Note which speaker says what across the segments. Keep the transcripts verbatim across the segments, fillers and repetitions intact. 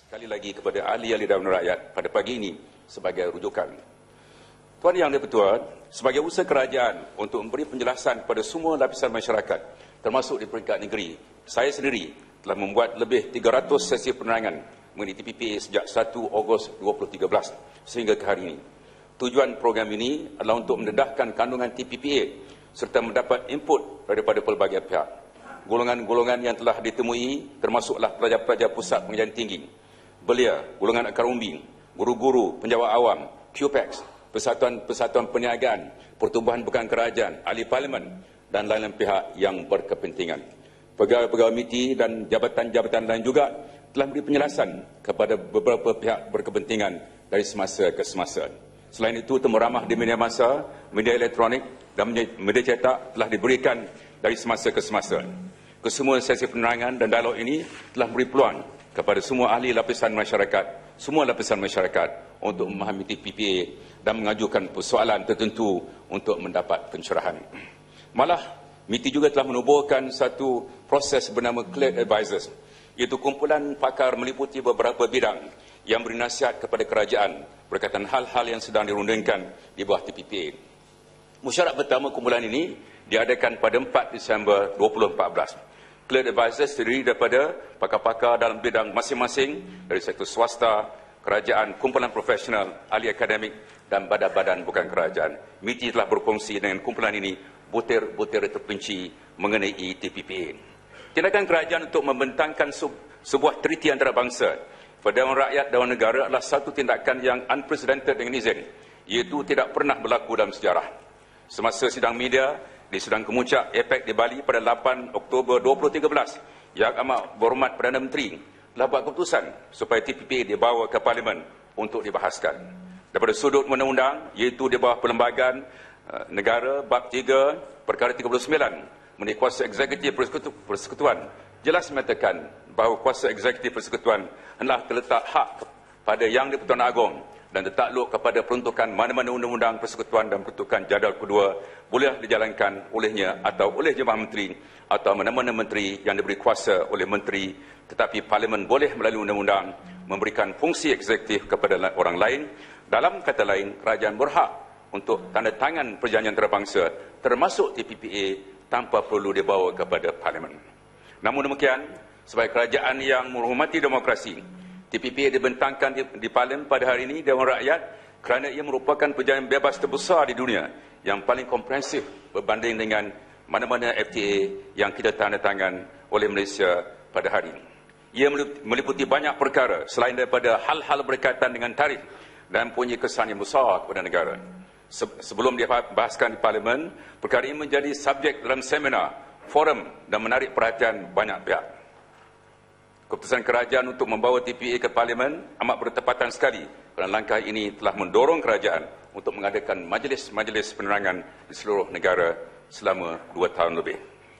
Speaker 1: sekali lagi kepada ahli-ahli Dewan Rakyat pada pagi ini sebagai rujukan. Tuan Yang di-Pertuan, sebagai usaha kerajaan untuk memberi penjelasan kepada semua lapisan masyarakat, termasuk di peringkat negeri, saya sendiri telah membuat lebih tiga ratus sesi penerangan mengenai T P P A sejak satu Ogos dua ribu tiga belas sehingga ke hari ini. Tujuan program ini adalah untuk mendedahkan kandungan T P P A serta mendapat input daripada pelbagai pihak. Golongan-golongan yang telah ditemui termasuklah pelajar-pelajar pusat pengajian tinggi, belia, golongan akar umbing, guru-guru, penjawat awam, Q P E X, persatuan-persatuan perniagaan, pertubuhan bukan kerajaan, ahli parlimen dan lain-lain pihak yang berkepentingan. Pegawai-pegawai M I T I dan jabatan-jabatan lain juga telah memberi penjelasan kepada beberapa pihak berkepentingan dari semasa ke semasa. Selain itu, temu ramah di media massa, media elektronik dan media cetak telah diberikan dari semasa ke semasa. Kesemua sesi penerangan dan dialog ini telah memberi peluang kepada semua ahli lapisan masyarakat, semua lapisan masyarakat untuk memahami T P P A dan mengajukan persoalan tertentu untuk mendapat pencerahan. Malah, M I T I juga telah menubuhkan satu proses bernama Cleared Advisors, iaitu kumpulan pakar meliputi beberapa bidang yang beri nasihat kepada kerajaan berkaitan hal-hal yang sedang dirundingkan di bawah T P P A. Mesyuarat pertama kumpulan ini diadakan pada empat Disember dua ribu empat belas. Cleared Advisors terdiri daripada pakar-pakar dalam bidang masing-masing dari sektor swasta, kerajaan, kumpulan profesional, ahli akademik dan badan-badan bukan kerajaan. M I T I telah berkongsi dengan kumpulan ini butir-butir terperinci mengenai T P P A. Tindakan kerajaan untuk membentangkan sebuah treaty antarabangsa pada Dewan Rakyat Dewan Negara adalah satu tindakan yang unprecedented dengan izin, iaitu tidak pernah berlaku dalam sejarah. Semasa sidang media di Sidang Kemuncak APEC di Bali pada lapan Oktober dua ribu tiga belas, Yang Amat Berhormat Perdana Menteri telah buat keputusan supaya T P P A dibawa ke Parlimen untuk dibahaskan. Daripada sudut undang-undang, iaitu di bawah Perlembagaan uh, Negara Bab tiga Perkara tiga puluh sembilan mengenai kuasa eksekutif persekutu, persekutuan, jelas mengatakan bahawa kuasa eksekutif persekutuan hendaklah terletak hak pada Yang di-Pertuan Agong dan tertakluk kepada peruntukan mana-mana undang-undang persekutuan dan peruntukan jadual kedua boleh dijalankan olehnya atau oleh Jemaah Menteri atau mana-mana menteri yang diberi kuasa oleh menteri, tetapi Parlimen boleh melalui undang-undang memberikan fungsi eksekutif kepada orang lain. Dalam kata lain, kerajaan berhak untuk tanda tangan perjanjian antarabangsa termasuk T P P A tanpa perlu dibawa kepada Parlimen. Namun demikian, sebagai kerajaan yang menghormati demokrasi, T P P A dibentangkan di, di Parlimen pada hari ini Dewan Rakyat kerana ia merupakan perjanjian bebas terbesar di dunia yang paling komprehensif berbanding dengan mana-mana F T A yang kita tanda tangan oleh Malaysia pada hari ini. Ia meliputi banyak perkara selain daripada hal-hal berkaitan dengan tarikh dan mempunyai kesan yang besar kepada negara. Sebelum dibahaskan di Parlimen, perkara ini menjadi subjek dalam seminar, forum dan menarik perhatian banyak pihak. Keputusan kerajaan untuk membawa T P P A ke Parlimen amat bertepatan sekali kerana langkah ini telah mendorong kerajaan untuk mengadakan majlis-majlis penerangan di seluruh negara selama dua tahun lebih.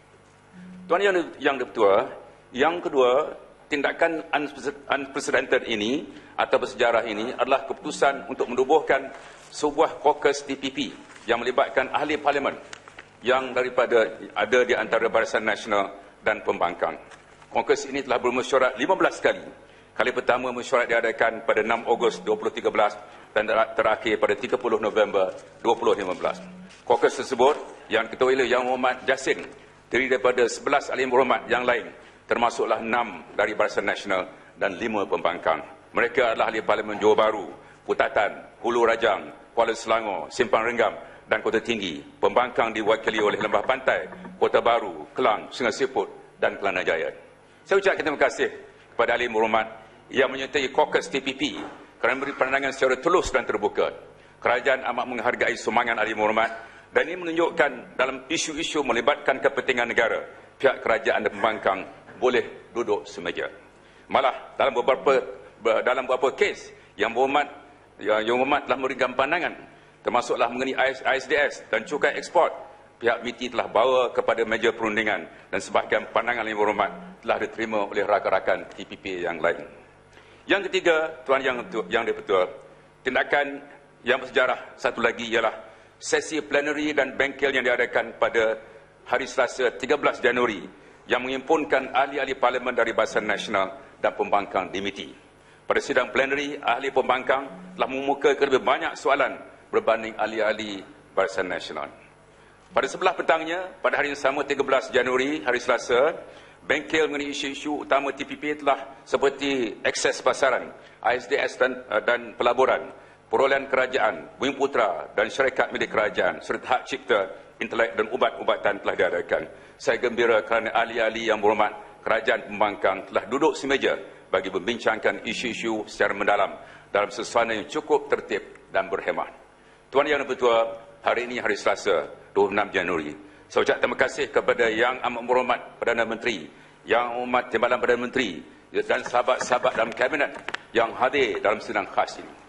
Speaker 1: Tuan Yang, yang di-Pertua, yang kedua, tindakan unprecedented ini atau bersejarah ini adalah keputusan untuk menubuhkan sebuah caucus T P P yang melibatkan ahli parlimen yang daripada ada di antara Barisan Nasional dan Pembangkang. Caucus ini telah bermesyuarat lima belas kali. Kali pertama mesyuarat diadakan pada enam Ogos dua ribu tiga belas dan terakhir pada tiga puluh November dua ribu lima belas. Caucus tersebut yang diketuai oleh Yang Berhormat Jasin terdiri daripada sebelas ahli berhormat yang lain, termasuklah enam dari Barisan Nasional dan lima pembangkang. Mereka adalah ahli Parlimen Johor Bahru, Putatan, Hulu Rajang, Kuala Selangor, Simpang Renggam dan Kota Tinggi. Pembangkang diwakili oleh Lembah Pantai, Kota Baru, Kelang, Sungai Siput dan Kelana Jaya. Saya ucapkan terima kasih kepada ahli berhormat yang menyertai caucus T P P kerana memberi pandangan secara tulus dan terbuka. Kerajaan amat menghargai sumbangan ahli berhormat dan ini menunjukkan dalam isu-isu melibatkan kepentingan negara, pihak kerajaan dan pembangkang boleh duduk semeja. Malah dalam beberapa dalam beberapa kes yang berhormat yang, yang berhormat telah memberikan pandangan, termasuklah mengenai I S D S dan cukai ekspor, pihak M I T I telah bawa kepada meja perundingan dan sebahagian pandangan yang berhormat telah diterima oleh rakan-rakan T P P yang lain. Yang ketiga, Tuan Yang yang di-Pertua, tindakan yang bersejarah satu lagi ialah sesi plenary dan bengkel yang diadakan pada hari Selasa tiga belas Januari yang menghimpunkan ahli-ahli parlimen dari Barisan Nasional dan Pembangkang di M I T I. pada sidang plenary, ahli pembangkang telah mengemukakan lebih banyak soalan berbanding ahli-ahli Barisan Nasional. Pada sebelah petangnya, pada hari yang sama tiga belas Januari, hari Selasa, bengkel mengenai isu-isu utama T P P telah seperti akses pasaran, I S D S dan, dan pelaburan, perolehan kerajaan, Bumi Putra dan syarikat milik kerajaan, serta hak cipta, intelek dan ubat-ubatan telah diadakan. Saya gembira kerana ahli-ahli yang berhormat kerajaan pembangkang telah duduk semeja bagi membincangkan isu-isu secara mendalam dalam suasana yang cukup tertib dan berhemah. Tuan Yang Dipertua, hari ini hari Selasa, dua puluh enam Januari. Saya ucap terima kasih kepada Yang Amat Berhormat Perdana Menteri, Yang Amat Timbalan Perdana Menteri dan sahabat-sahabat dalam Kabinet yang hadir dalam sidang khas ini.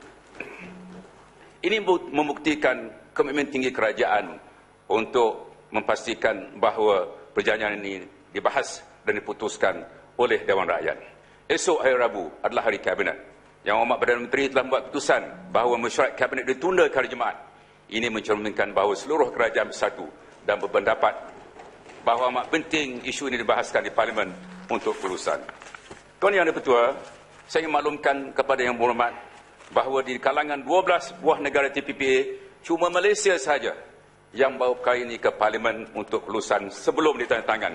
Speaker 1: Ini membuktikan komitmen tinggi kerajaan untuk memastikan bahawa perjanjian ini dibahas dan diputuskan oleh Dewan Rakyat. Esok hari Rabu adalah hari Kabinet. Yang Amat Perdana Menteri telah membuat keputusan bahawa mesyuarat Kabinet ditunda ke hari Jumaat. Ini mencerminkan bahawa seluruh kerajaan bersatu dan berpendapat bahawa amat penting isu ini dibahaskan di Parlimen untuk kelulusan. Tuan Yang Dipertua, saya ingin maklumkan kepada Yang Berhormat bahawa di kalangan dua belas buah negara T P P A, cuma Malaysia sahaja yang bawa perkara ini ke Parlimen untuk kelulusan sebelum ditandatangan.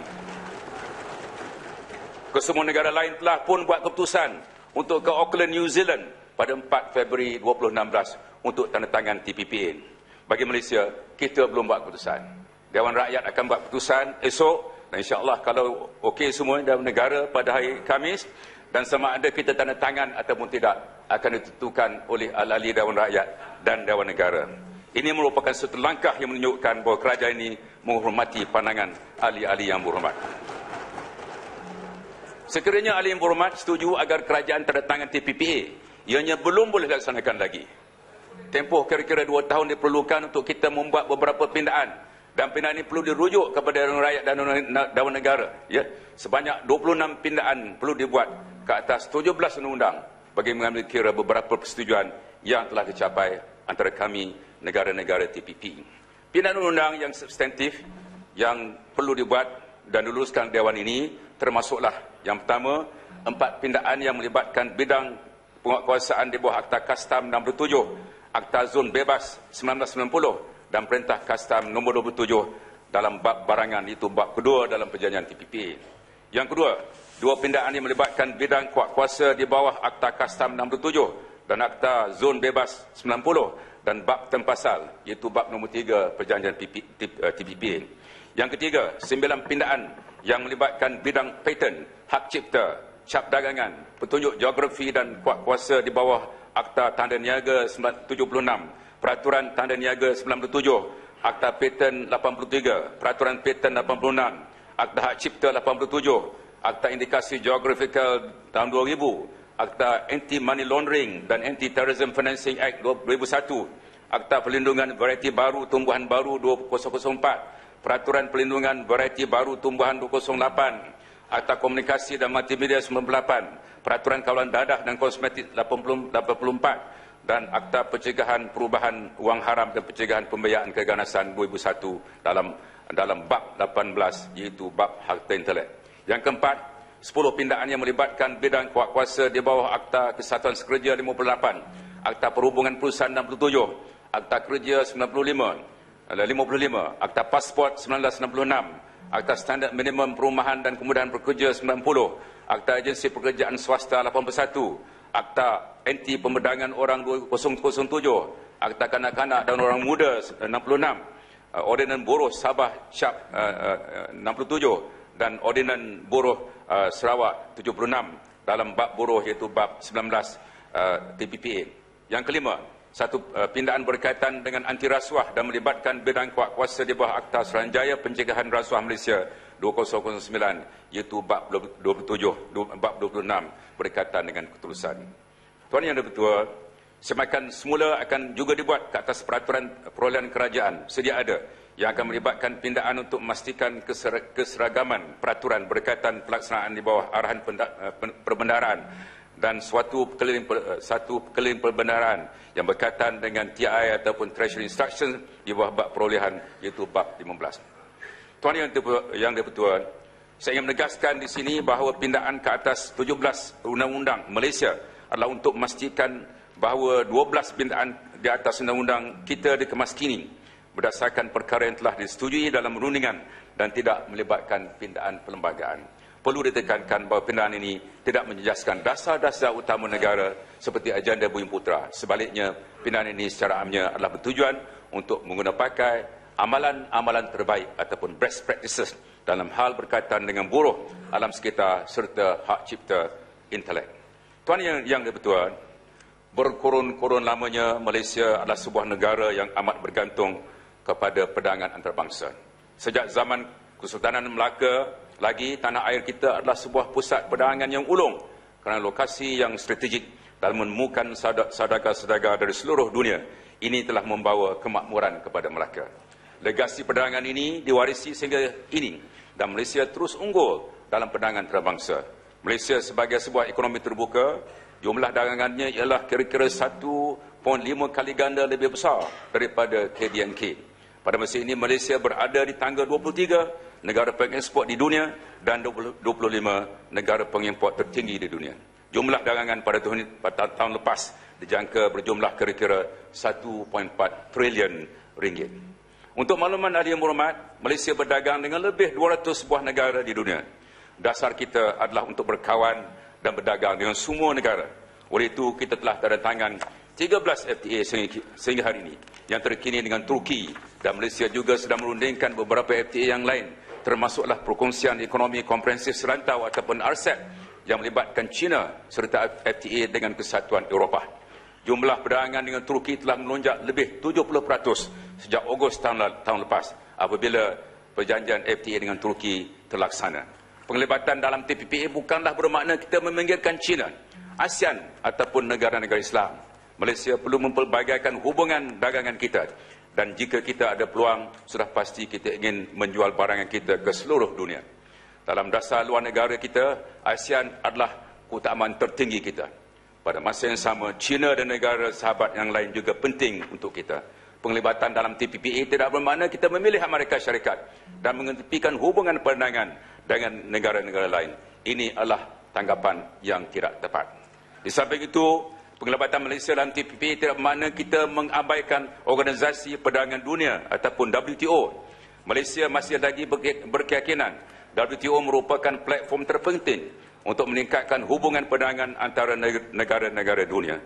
Speaker 1: Kesemua negara lain telah pun buat keputusan untuk ke Auckland, New Zealand pada empat Februari dua ribu enam belas untuk tandatangan T P P A. Bagi Malaysia, kita belum buat keputusan. Dewan Rakyat akan buat keputusan esok dan insya-Allah kalau okey semua dalam negara pada hari Khamis dan sama ada kita tanda tangan ataupun tidak akan ditentukan oleh ahli Dewan Rakyat dan Dewan Negara. Ini merupakan satu langkah yang menunjukkan bahawa kerajaan ini menghormati pandangan ahli-ahli yang berhormat. Sekiranya ahli yang berhormat setuju agar kerajaan tanda tangan T P P A, ianya belum boleh dilaksanakan lagi. Tempoh kira-kira dua tahun diperlukan untuk kita membuat beberapa pindaan dan pindaan ini perlu dirujuk kepada Dewan Rakyat dan Dewan Negara. Ya, sebanyak dua puluh enam pindaan perlu dibuat ke atas tujuh belas undang-undang bagi mengambil kira beberapa persetujuan yang telah dicapai antara kami negara-negara T P P. Pindaan undang-undang yang substantif yang perlu dibuat dan diluluskan Dewan ini termasuklah yang pertama, empat pindaan yang melibatkan bidang penguatkuasaan di bawah Akta Kastam enam puluh tujuh, Akta Zon Bebas sembilan belas sembilan puluh dan Perintah Kastam nombor dua puluh tujuh dalam bab barangan, itu bab kedua dalam perjanjian T P P A. Yang kedua, dua pindaan yang melibatkan bidang kuasa di bawah Akta Kastam enam puluh tujuh dan Akta Zon Bebas sembilan puluh dan bab tempasal, iaitu bab nombor tiga perjanjian T P P A. Yang ketiga, sembilan pindaan yang melibatkan bidang paten, hak cipta, cap dagangan, petunjuk geografi dan kuasa di bawah Akta Tanda Niaga tujuh puluh enam, Peraturan Tanda Niaga sembilan puluh tujuh, Akta Paten lapan puluh tiga, Peraturan Paten lapan puluh enam, Akta Hak Cipta lapan puluh tujuh, Akta Indikasi Geografikal tahun dua ribu, Akta Anti-Money Laundering dan Anti-Terrorism Financing Act dua ribu satu, Akta Perlindungan Varieti Baru Tumbuhan Baru dua ribu empat, Peraturan Perlindungan Varieti Baru Tumbuhan dua ribu lapan, Akta Komunikasi dan Multimedia sembilan puluh delapan, Peraturan Kawalan Dadah dan Kosmetik lapan puluh empat, dan Akta Pencegahan Perubahan Wang Haram dan Pencegahan Pembiayaan Keganasan dua ribu satu dalam dalam bab lapan belas, iaitu bab harta intelek. Yang keempat, sepuluh pindaan yang melibatkan bidang kuasa di bawah Akta Kesatuan Sekerja lima puluh lapan, Akta Perhubungan Perusahaan enam puluh tujuh, Akta Kerja sembilan puluh lima, lima puluh lima, Akta Pasport seribu sembilan ratus enam puluh enam, Akta Standard Minimum Perumahan dan Kemudahan Pekerja sembilan puluh, Akta Agensi Pekerjaan Swasta lapan puluh satu, Akta Anti Pembedangan Orang dua ribu tujuh, Akta Kanak-Kanak dan Orang Muda enam puluh enam, Ordinan Buruh Sabah Syab enam puluh tujuh dan Ordinan Buruh Sarawak tujuh puluh enam dalam bab buruh, iaitu bab sembilan belas T P P A. Yang kelima, satu uh, pindaan berkaitan dengan anti rasuah dan melibatkan bidang kuasa di bawah Akta Suruhanjaya Pencegahan Rasuah Malaysia dua ribu sembilan, iaitu bab dua puluh tujuh, bab dua puluh enam berkaitan dengan ketulusan. Tuan Yang Dipertua, semakan semula akan juga dibuat ke atas peraturan perolehan kerajaan sedia ada yang akan melibatkan pindaan untuk memastikan keseragaman peraturan berkaitan pelaksanaan di bawah arahan perbendaharaan dan suatu keliling satu keliling perbendaharaan yang berkaitan dengan T I ataupun Treasury Instruction di bawah bab perolehan, iaitu bab lima belas. Tuan Yang Dipertua, saya ingin menegaskan di sini bahawa pindaan ke atas tujuh belas undang-undang Malaysia adalah untuk memastikan bahawa dua belas pindaan di atas undang-undang kita dikemas kini berdasarkan perkara yang telah disetujui dalam rundingan dan tidak melibatkan pindaan perlembagaan. Perlu ditekankan bahawa pindaan ini tidak menjejaskan dasar-dasar utama negara seperti agenda Bumi Putra. Sebaliknya, pindaan ini secara amnya adalah bertujuan untuk menggunakan pakai amalan-amalan terbaik ataupun best practices dalam hal berkaitan dengan buruh, alam sekitar serta hak cipta intelek. Tuan yang, yang dipertuan, berkurun-kurun lamanya Malaysia adalah sebuah negara yang amat bergantung kepada perdagangan antarabangsa. Sejak zaman Kesultanan Melaka lagi, tanah air kita adalah sebuah pusat perdagangan yang ulung kerana lokasi yang strategik dalam menemukan saudagar-saudagar dari seluruh dunia. Ini telah membawa kemakmuran kepada Melaka. Legasi perdagangan ini diwarisi sehingga ini dan Malaysia terus unggul dalam perdagangan antarabangsa. Malaysia sebagai sebuah ekonomi terbuka, jumlah dagangannya ialah kira-kira satu perpuluhan lima kali ganda lebih besar daripada K D N K. Pada masa ini Malaysia berada di tangga dua puluh tiga negara pengeksport di dunia dan dua puluh lima negara pengimport tertinggi di dunia. Jumlah dagangan pada tahun, pada tahun lepas dijangka berjumlah kira-kira satu perpuluhan empat trilion ringgit. Untuk makluman ahli yang berhormat, Malaysia berdagang dengan lebih dua ratus sebuah negara di dunia. Dasar kita adalah untuk berkawan dan berdagang dengan semua negara. Oleh itu, kita telah tanda tangan tiga belas F T A sehingga hari ini, yang terkini dengan Turki, dan Malaysia juga sedang merundingkan beberapa F T A yang lain, termasuklah Perkongsian Ekonomi Komprehensif Serantau ataupun R C E P yang melibatkan China serta F T A dengan Kesatuan Eropah. Jumlah perdagangan dengan Turki telah melonjak lebih tujuh puluh peratus sejak Ogos tahun, tahun lepas apabila perjanjian F T A dengan Turki terlaksana. Penglibatan dalam T P P A bukanlah bermakna kita meminggirkan China, ASEAN ataupun negara-negara Islam. Malaysia perlu mempelbagaikan hubungan dagangan kita, dan jika kita ada peluang, sudah pasti kita ingin menjual barangan kita ke seluruh dunia. Dalam dasar luar negara kita, ASEAN adalah keutamaan tertinggi kita. Pada masa yang sama, China dan negara sahabat yang lain juga penting untuk kita. Penglibatan dalam T P P A tidak bermakna kita memilih Amerika Syarikat dan mengetepikan hubungan perdagangan dengan negara-negara lain. Ini adalah tanggapan yang tidak tepat. Di samping itu, penglibatan Malaysia dalam T P P A tidak bermakna kita mengabaikan Organisasi Perdagangan Dunia ataupun W T O. Malaysia masih lagi berkeyakinan W T O merupakan platform terpenting untuk meningkatkan hubungan perdagangan antara negara-negara dunia.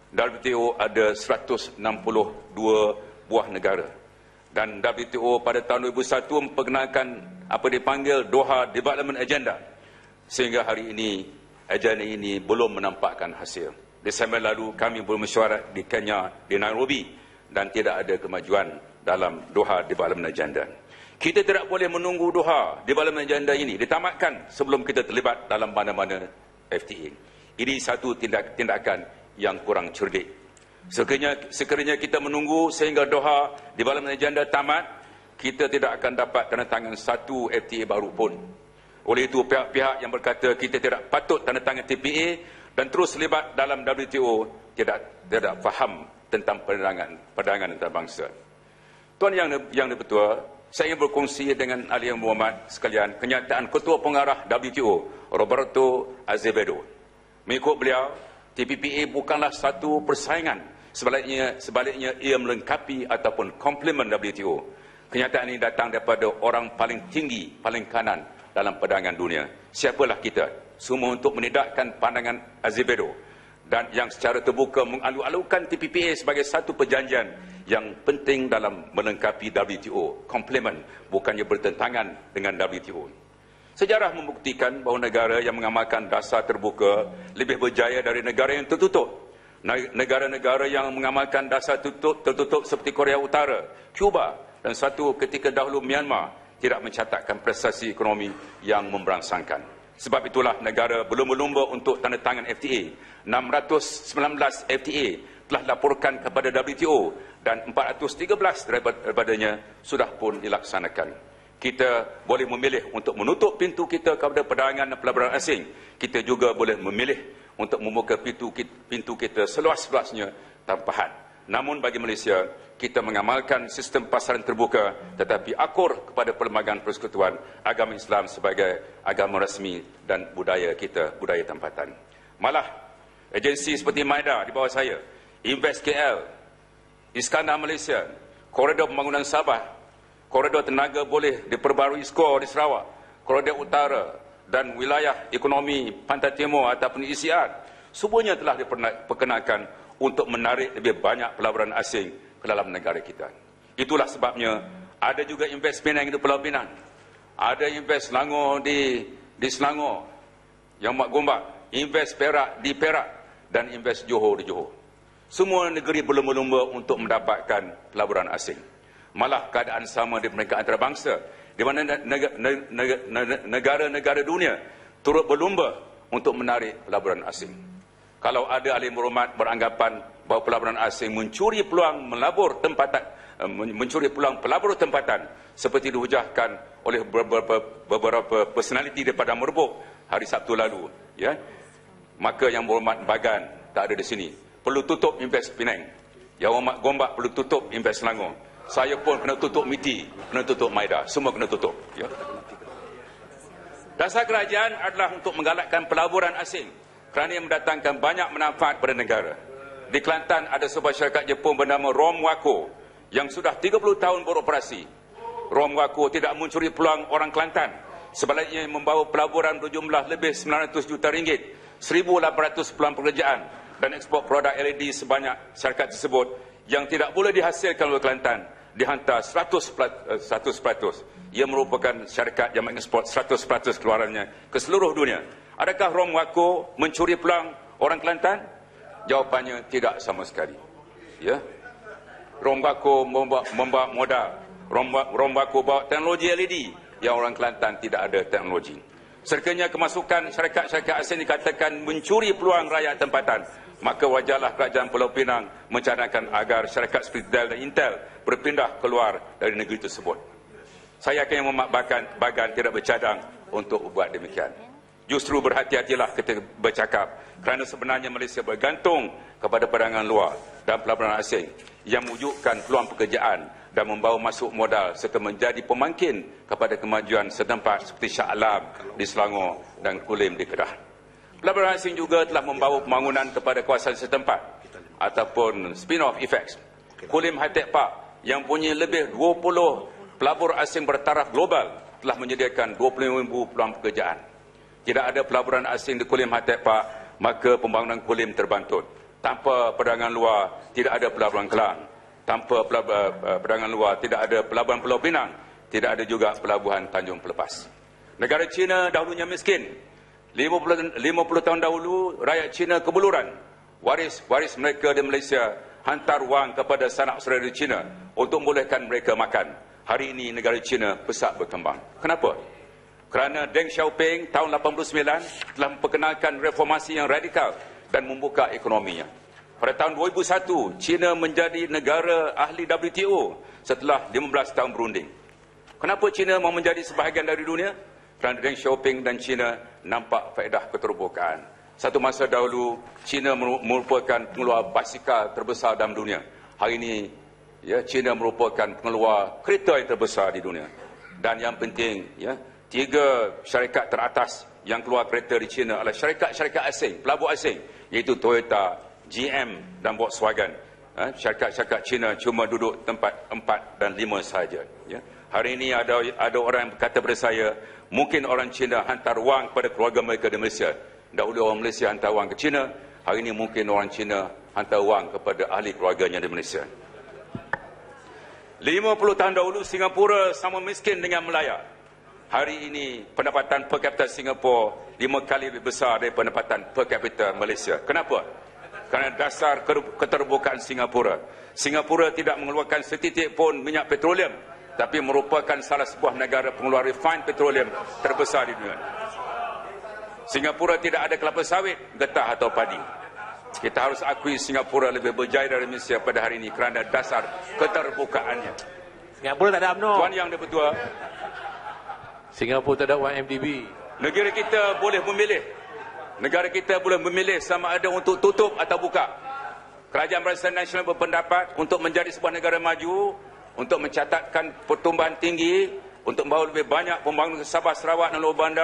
Speaker 1: W T O ada seratus enam puluh dua buah negara. Dan W T O pada tahun dua ribu satu memperkenalkan apa dipanggil Doha Development Agenda. Sehingga hari ini, agenda ini belum menampakkan hasil. Desember lalu kami bermesyuarat di Kenya, di Nairobi, dan tidak ada kemajuan dalam Doha Development Agenda. Kita tidak boleh menunggu Doha Development Agenda ini ditamatkan sebelum kita terlibat dalam mana-mana F T A. Ini satu tindak, tindakan yang kurang cerdik. Sekiranya, sekiranya kita menunggu sehingga Doha Development Agenda tamat, kita tidak akan dapat tanda tangan satu F T A baru pun. Oleh itu, pihak-pihak yang berkata kita tidak patut tanda tangan T P A dan terus terlibat dalam W T O tidak tidak faham tentang perdagangan perdagangan antarabangsa. Tuan yang yang dipertua, saya ingin berkongsi dengan ahli yang berhormat sekalian kenyataan Ketua Pengarah W T O, Roberto Azevedo. Mengikut beliau, T P P A bukanlah satu persaingan, sebaliknya sebaliknya ia melengkapi ataupun komplement W T O. Kenyataan ini datang daripada orang paling tinggi, paling kanan dalam perdagangan dunia. Siapalah kita? Semua untuk menidakkan pandangan Azevedo dan yang secara terbuka mengalu-alukan T P P A sebagai satu perjanjian yang penting dalam melengkapi W T O, komplement, bukannya bertentangan dengan W T O. Sejarah membuktikan bahawa negara yang mengamalkan dasar terbuka lebih berjaya dari negara yang tertutup. Negara-negara yang mengamalkan dasar tertutup, tertutup seperti Korea Utara, Cuba dan satu ketika dahulu Myanmar tidak mencatatkan prestasi ekonomi yang memberangsangkan. Sebab itulah negara berlumba-lumba untuk tanda tangan F T A. enam ratus sembilan belas F T A telah dilaporkan kepada W T O dan empat ratus tiga belas daripadanya sudah pun dilaksanakan. Kita boleh memilih untuk menutup pintu kita kepada perdagangan dan pelaburan asing. Kita juga boleh memilih untuk membuka pintu, pintu kita seluas-luasnya tanpa had. Namun bagi Malaysia, kita mengamalkan sistem pasaran terbuka tetapi akur kepada Perlembagaan Persekutuan Agama Islam sebagai agama rasmi dan budaya kita, budaya tempatan. Malah, agensi seperti MIDA di bawah saya, Invest K L, Iskandar Malaysia, koridor pembangunan Sabah, koridor tenaga boleh diperbarui skor di Sarawak, koridor utara dan wilayah ekonomi Pantai Timur ataupun E C R, semuanya telah diperkenalkan untuk menarik lebih banyak pelaburan asing ke dalam negara kita. Itulah sebabnya ada juga Invest Penang di Pulau Pinang, ada Invest Selangor di di Selangor yang Mak Gombak, Invest Perak di Perak dan Invest Johor di Johor. Semua negeri berlumba-lumba untuk mendapatkan pelaburan asing. Malah keadaan sama di peringkat antarabangsa, di mana negara-negara dunia turut berlumba untuk menarik pelaburan asing. Kalau ada ahli berhormat beranggapan bahawa pelaburan asing mencuri peluang melabur tempatan, mencuri peluang pelabur tempatan seperti dihujahkan oleh beberapa, beberapa personaliti daripada Merbuk hari Sabtu lalu, ya, maka yang berhormat Bagan tak ada di sini. Perlu tutup Invest Penang. Yang berhormat Gombak perlu tutup Invest Selangor. Saya pun kena tutup M I T I, kena tutup MIDA, semua kena tutup. Ya. Dasar kerajaan adalah untuk menggalakkan pelaburan asing kerana ia mendatangkan banyak manfaat pada negara. Di Kelantan ada sebuah syarikat Jepun bernama Romwako yang sudah tiga puluh tahun beroperasi. Romwako tidak mencuri peluang orang Kelantan, sebaliknya membawa pelaburan berjumlah lebih sembilan ratus juta ringgit, seribu lapan ratus peluang pekerjaan dan ekspor produk L E D sebanyak syarikat tersebut yang tidak boleh dihasilkan oleh Kelantan dihantar seratus peratus. Ia merupakan syarikat yang mengekspor seratus peratus keluarannya ke seluruh dunia. Adakah Romwako mencuri peluang orang Kelantan? Jawapannya tidak sama sekali. Ya. Romwako membawa, membawa modal. Romwako bawa teknologi L E D yang orang Kelantan tidak ada teknologi. Serkanya kemasukan syarikat-syarikat asing dikatakan mencuri peluang rakyat tempatan. Maka wajarlah kerajaan Pulau Pinang mencadangkan agar syarikat seperti Dell dan Intel berpindah keluar dari negeri tersebut. Saya yakin Muhammad Bagan, Bagan tidak bercadang untuk buat demikian. Justru berhati-hatilah ketika bercakap, kerana sebenarnya Malaysia bergantung kepada perdagangan luar dan pelaburan asing yang mewujudkan peluang pekerjaan dan membawa masuk modal serta menjadi pemangkin kepada kemajuan setempat seperti Shah Alam di Selangor dan Kulim di Kedah. Pelaburan asing juga telah membawa pembangunan kepada kawasan setempat ataupun spin-off effects. Kulim High-Tech Park yang punya lebih dua puluh pelabur asing bertaraf global telah menyediakan dua puluh ribu peluang pekerjaan. Tidak ada pelaburan asing di Kulim High-Tech Park, maka pembangunan Kulim terbantut. Tanpa perdagangan luar, tidak ada pelaburan Kelang. Tanpa perdagangan luar, tidak ada pelabuhan Pulau Pinang. Tidak ada juga pelabuhan Tanjung Pelepas. Negara China dahulunya miskin. lima puluh tahun dahulu, rakyat China kebuluran. Waris-waris mereka di Malaysia hantar wang kepada sanak saudara di China untuk membolehkan mereka makan. Hari ini negara China pesat berkembang. Kenapa? Kerana Deng Xiaoping tahun lapan puluh sembilan telah memperkenalkan reformasi yang radikal dan membuka ekonominya. Pada tahun dua ribu satu, China menjadi negara ahli W T O setelah lima belas tahun berunding. Kenapa China mahu menjadi sebahagian dari dunia? Kerana Deng Xiaoping dan China nampak faedah keterbukaan. Satu masa dahulu, China merupakan pengeluar basikal terbesar dalam dunia. Hari ini, ya, China merupakan pengeluar kereta yang terbesar di dunia. Dan yang penting, ya, tiga syarikat teratas yang keluar kereta di China adalah syarikat-syarikat asing, pelabur asing, iaitu Toyota, G M dan Volkswagen. Ha, syarikat-syarikat China cuma duduk tempat empat dan lima sahaja. Ya. Hari ini ada ada orang yang berkata kepada saya, mungkin orang China hantar wang kepada keluarga mereka di Malaysia. Dahulu orang Malaysia hantar wang ke China, hari ini mungkin orang China hantar wang kepada ahli keluarganya di Malaysia. lima puluh tahun dahulu Singapura sama miskin dengan Melaya. Hari ini pendapatan per kapita Singapura lima kali lebih besar daripada pendapatan per kapita Malaysia. Kenapa? Kerana dasar keterbukaan Singapura. Singapura tidak mengeluarkan setitik pun minyak petroleum, tapi merupakan salah sebuah negara pengeluar refined petroleum terbesar di dunia. Singapura tidak ada kelapa sawit, getah atau padi. Kita harus akui Singapura lebih berjaya dari Malaysia pada hari ini kerana dasar keterbukaannya.
Speaker 2: Singapura tak ada U M N O.
Speaker 1: Tuan Yang di-Pertua,
Speaker 2: Singapura tak ada Y M D B.
Speaker 1: negara kita boleh memilih. Negara kita boleh memilih sama ada untuk tutup atau buka. Kerajaan Barisan Nasional berpendapat untuk menjadi sebuah negara maju, untuk mencatatkan pertumbuhan tinggi, untuk membawa lebih banyak pembangunan ke Sabah, Sarawak dan Luar Bandar,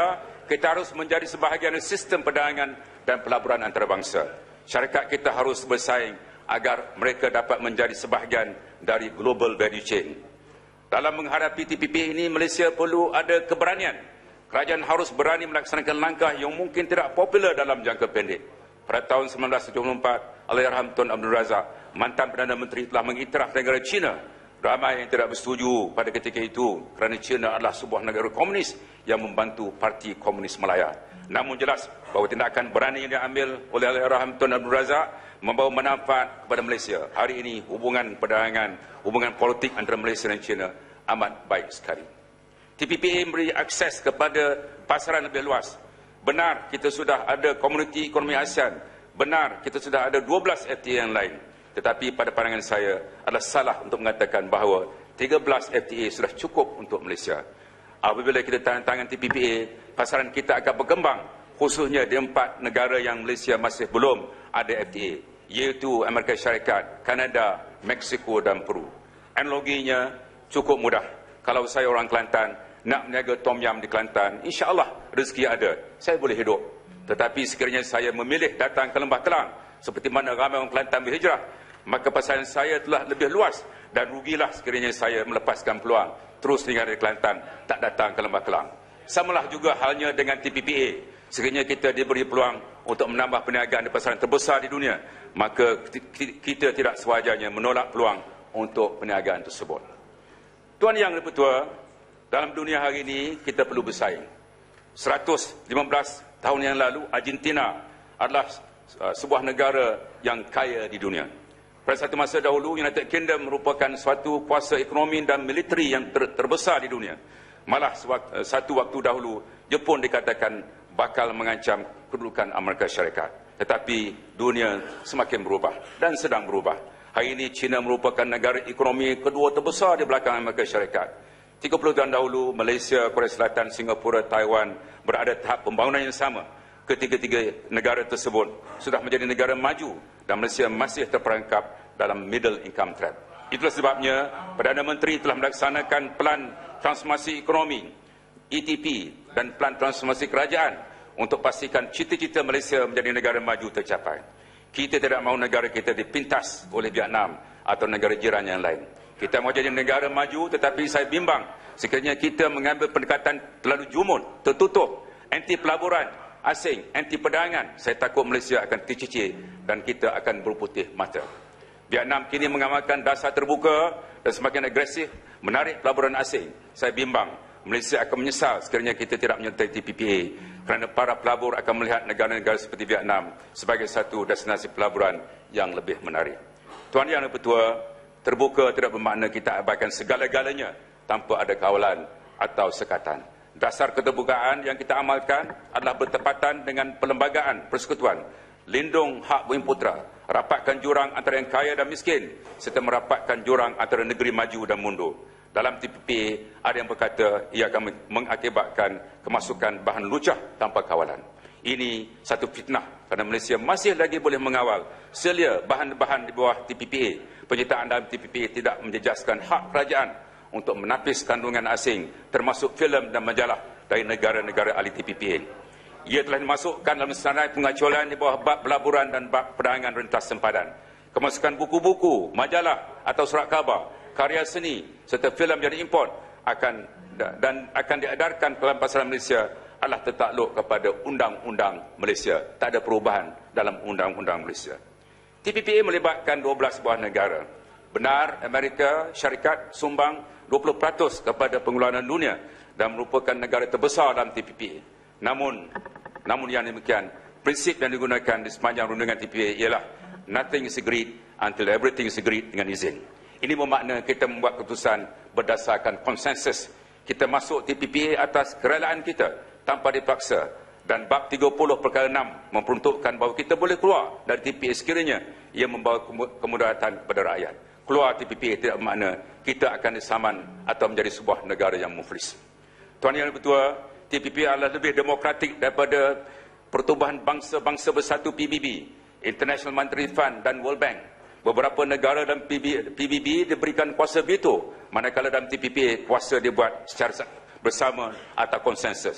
Speaker 1: kita harus menjadi sebahagian sistem perdagangan dan pelaburan antarabangsa. Syarikat kita harus bersaing agar mereka dapat menjadi sebahagian dari global value chain. Dalam menghadapi T P P ini, Malaysia perlu ada keberanian. Kerajaan harus berani melaksanakan langkah yang mungkin tidak popular dalam jangka pendek. Pada tahun seribu sembilan ratus tujuh puluh empat, Allahyarham Tun Abdul Razak, mantan Perdana Menteri, telah mengiktiraf negara China. Ramai yang tidak bersetuju pada ketika itu kerana China adalah sebuah negara komunis yang membantu Parti Komunis Malaya. Namun jelas bahawa tindakan berani yang diambil oleh Allahyarham Tun Abdul Razak membawa manfaat kepada Malaysia. Hari ini hubungan perdagangan, hubungan politik antara Malaysia dan China amat baik sekali. T P P A memberi akses kepada pasaran lebih luas. Benar kita sudah ada komuniti ekonomi ASEAN. Benar kita sudah ada dua belas F T A yang lain. Tetapi pada pandangan saya adalah salah untuk mengatakan bahawa tiga belas F T A sudah cukup untuk Malaysia. Apabila kita tangan T P P A, pasaran kita akan berkembang, khususnya di empat negara yang Malaysia masih belum ada F T A, iaitu Amerika Syarikat, Kanada, Mexico dan Peru. Analoginya cukup mudah. Kalau saya orang Kelantan, nak meniaga tom yam di Kelantan, insya-Allah rezeki ada, saya boleh hidup. Tetapi sekiranya saya memilih datang ke Lembah Kelang, seperti mana ramai orang Kelantan berhijrah, maka pasaran saya telah lebih luas dan rugilah sekiranya saya melepaskan peluang terus tinggal di Kelantan, tak datang ke Lembah Kelang. Samalah juga halnya dengan T P P A. Sekiranya kita diberi peluang untuk menambah perniagaan di pasaran terbesar di dunia, maka kita tidak sewajarnya menolak peluang untuk perniagaan tersebut. Tuan Yang Dipertua, dalam dunia hari ini kita perlu bersaing. seratus lima belas tahun yang lalu, Argentina adalah uh, sebuah negara yang kaya di dunia. Pada satu masa dahulu, United Kingdom merupakan suatu kuasa ekonomi dan militeri yang ter terbesar di dunia. Malah sewaktu, uh, satu waktu dahulu, Jepun dikatakan bakal mengancam kedudukan Amerika Syarikat. Tetapi dunia semakin berubah dan sedang berubah. Hari ini China merupakan negara ekonomi kedua terbesar di belakang Amerika Syarikat. tiga puluh tahun dahulu, Malaysia, Korea Selatan, Singapura, Taiwan berada tahap pembangunan yang sama. Ketiga-tiga negara tersebut sudah menjadi negara maju dan Malaysia masih terperangkap dalam middle income trap. Itulah sebabnya Perdana Menteri telah melaksanakan Pelan Transformasi Ekonomi E T P dan Pelan Transformasi Kerajaan untuk pastikan cita-cita Malaysia menjadi negara maju tercapai. Kita tidak mahu negara kita dipintas oleh Vietnam atau negara jiran yang lain. Kita mahu jadi negara maju, tetapi saya bimbang sekiranya kita mengambil pendekatan terlalu jumud, tertutup, anti pelaburan asing, anti perdagangan, saya takut Malaysia akan tercicir dan kita akan berputih mata. Vietnam kini mengamalkan dasar terbuka dan semakin agresif menarik pelaburan asing. Saya bimbang Malaysia akan menyesal sekiranya kita tidak menyertai T P P A kerana para pelabur akan melihat negara-negara seperti Vietnam sebagai satu destinasi pelaburan yang lebih menarik. Tuan Yang Dipertua, terbuka tidak bermakna kita abaikan segala-galanya tanpa ada kawalan atau sekatan. Dasar keterbukaan yang kita amalkan adalah bertepatan dengan perlembagaan persekutuan, lindung hak bumi putera, rapatkan jurang antara yang kaya dan miskin, serta merapatkan jurang antara negeri maju dan mundur. Dalam T P P A ada yang berkata ia akan mengakibatkan kemasukan bahan lucah tanpa kawalan. Ini satu fitnah kerana Malaysia masih lagi boleh mengawal selia bahan-bahan di bawah T P P A. Penyertaan dalam T P P A tidak menjejaskan hak kerajaan untuk menapis kandungan asing termasuk filem dan majalah dari negara-negara ahli T P P A. Ia telah dimasukkan dalam senarai pengecualian di bawah bab pelaburan dan bab perdagangan rentas sempadan. Kemasukan buku-buku, majalah atau surat khabar, karya seni serta filem yang diimport akan dan akan diedarkan ke dalam pasaran Malaysia adalah tertakluk kepada undang-undang Malaysia. Tak ada perubahan dalam undang-undang Malaysia. T P P A melibatkan dua belas buah negara. Benar, Amerika Syarikat sumbang dua puluh peratus kepada pengeluaran dunia dan merupakan negara terbesar dalam T P P A. Namun, namun yang demikian, prinsip yang digunakan di sepanjang rundingan T P P A ialah nothing is agreed until everything is agreed dengan izin. Ini bermakna kita membuat keputusan berdasarkan konsensus. Kita masuk T P P A atas kerelaan kita tanpa dipaksa. Dan bab tiga puluh perkara enam memperuntukkan bahawa kita boleh keluar dari T P P A sekiranya ia membawa kemudaratan kepada rakyat. Keluar T P P A tidak bermakna kita akan disaman atau menjadi sebuah negara yang muflis. Tuan Yang Dipertua, T P P A adalah lebih demokratik daripada Pertubuhan Bangsa-Bangsa Bersatu P B B, International Monetary Fund dan World Bank. Beberapa negara dalam P B B diberikan kuasa veto, manakala dalam T P P A kuasa dibuat secara bersama atau konsensus.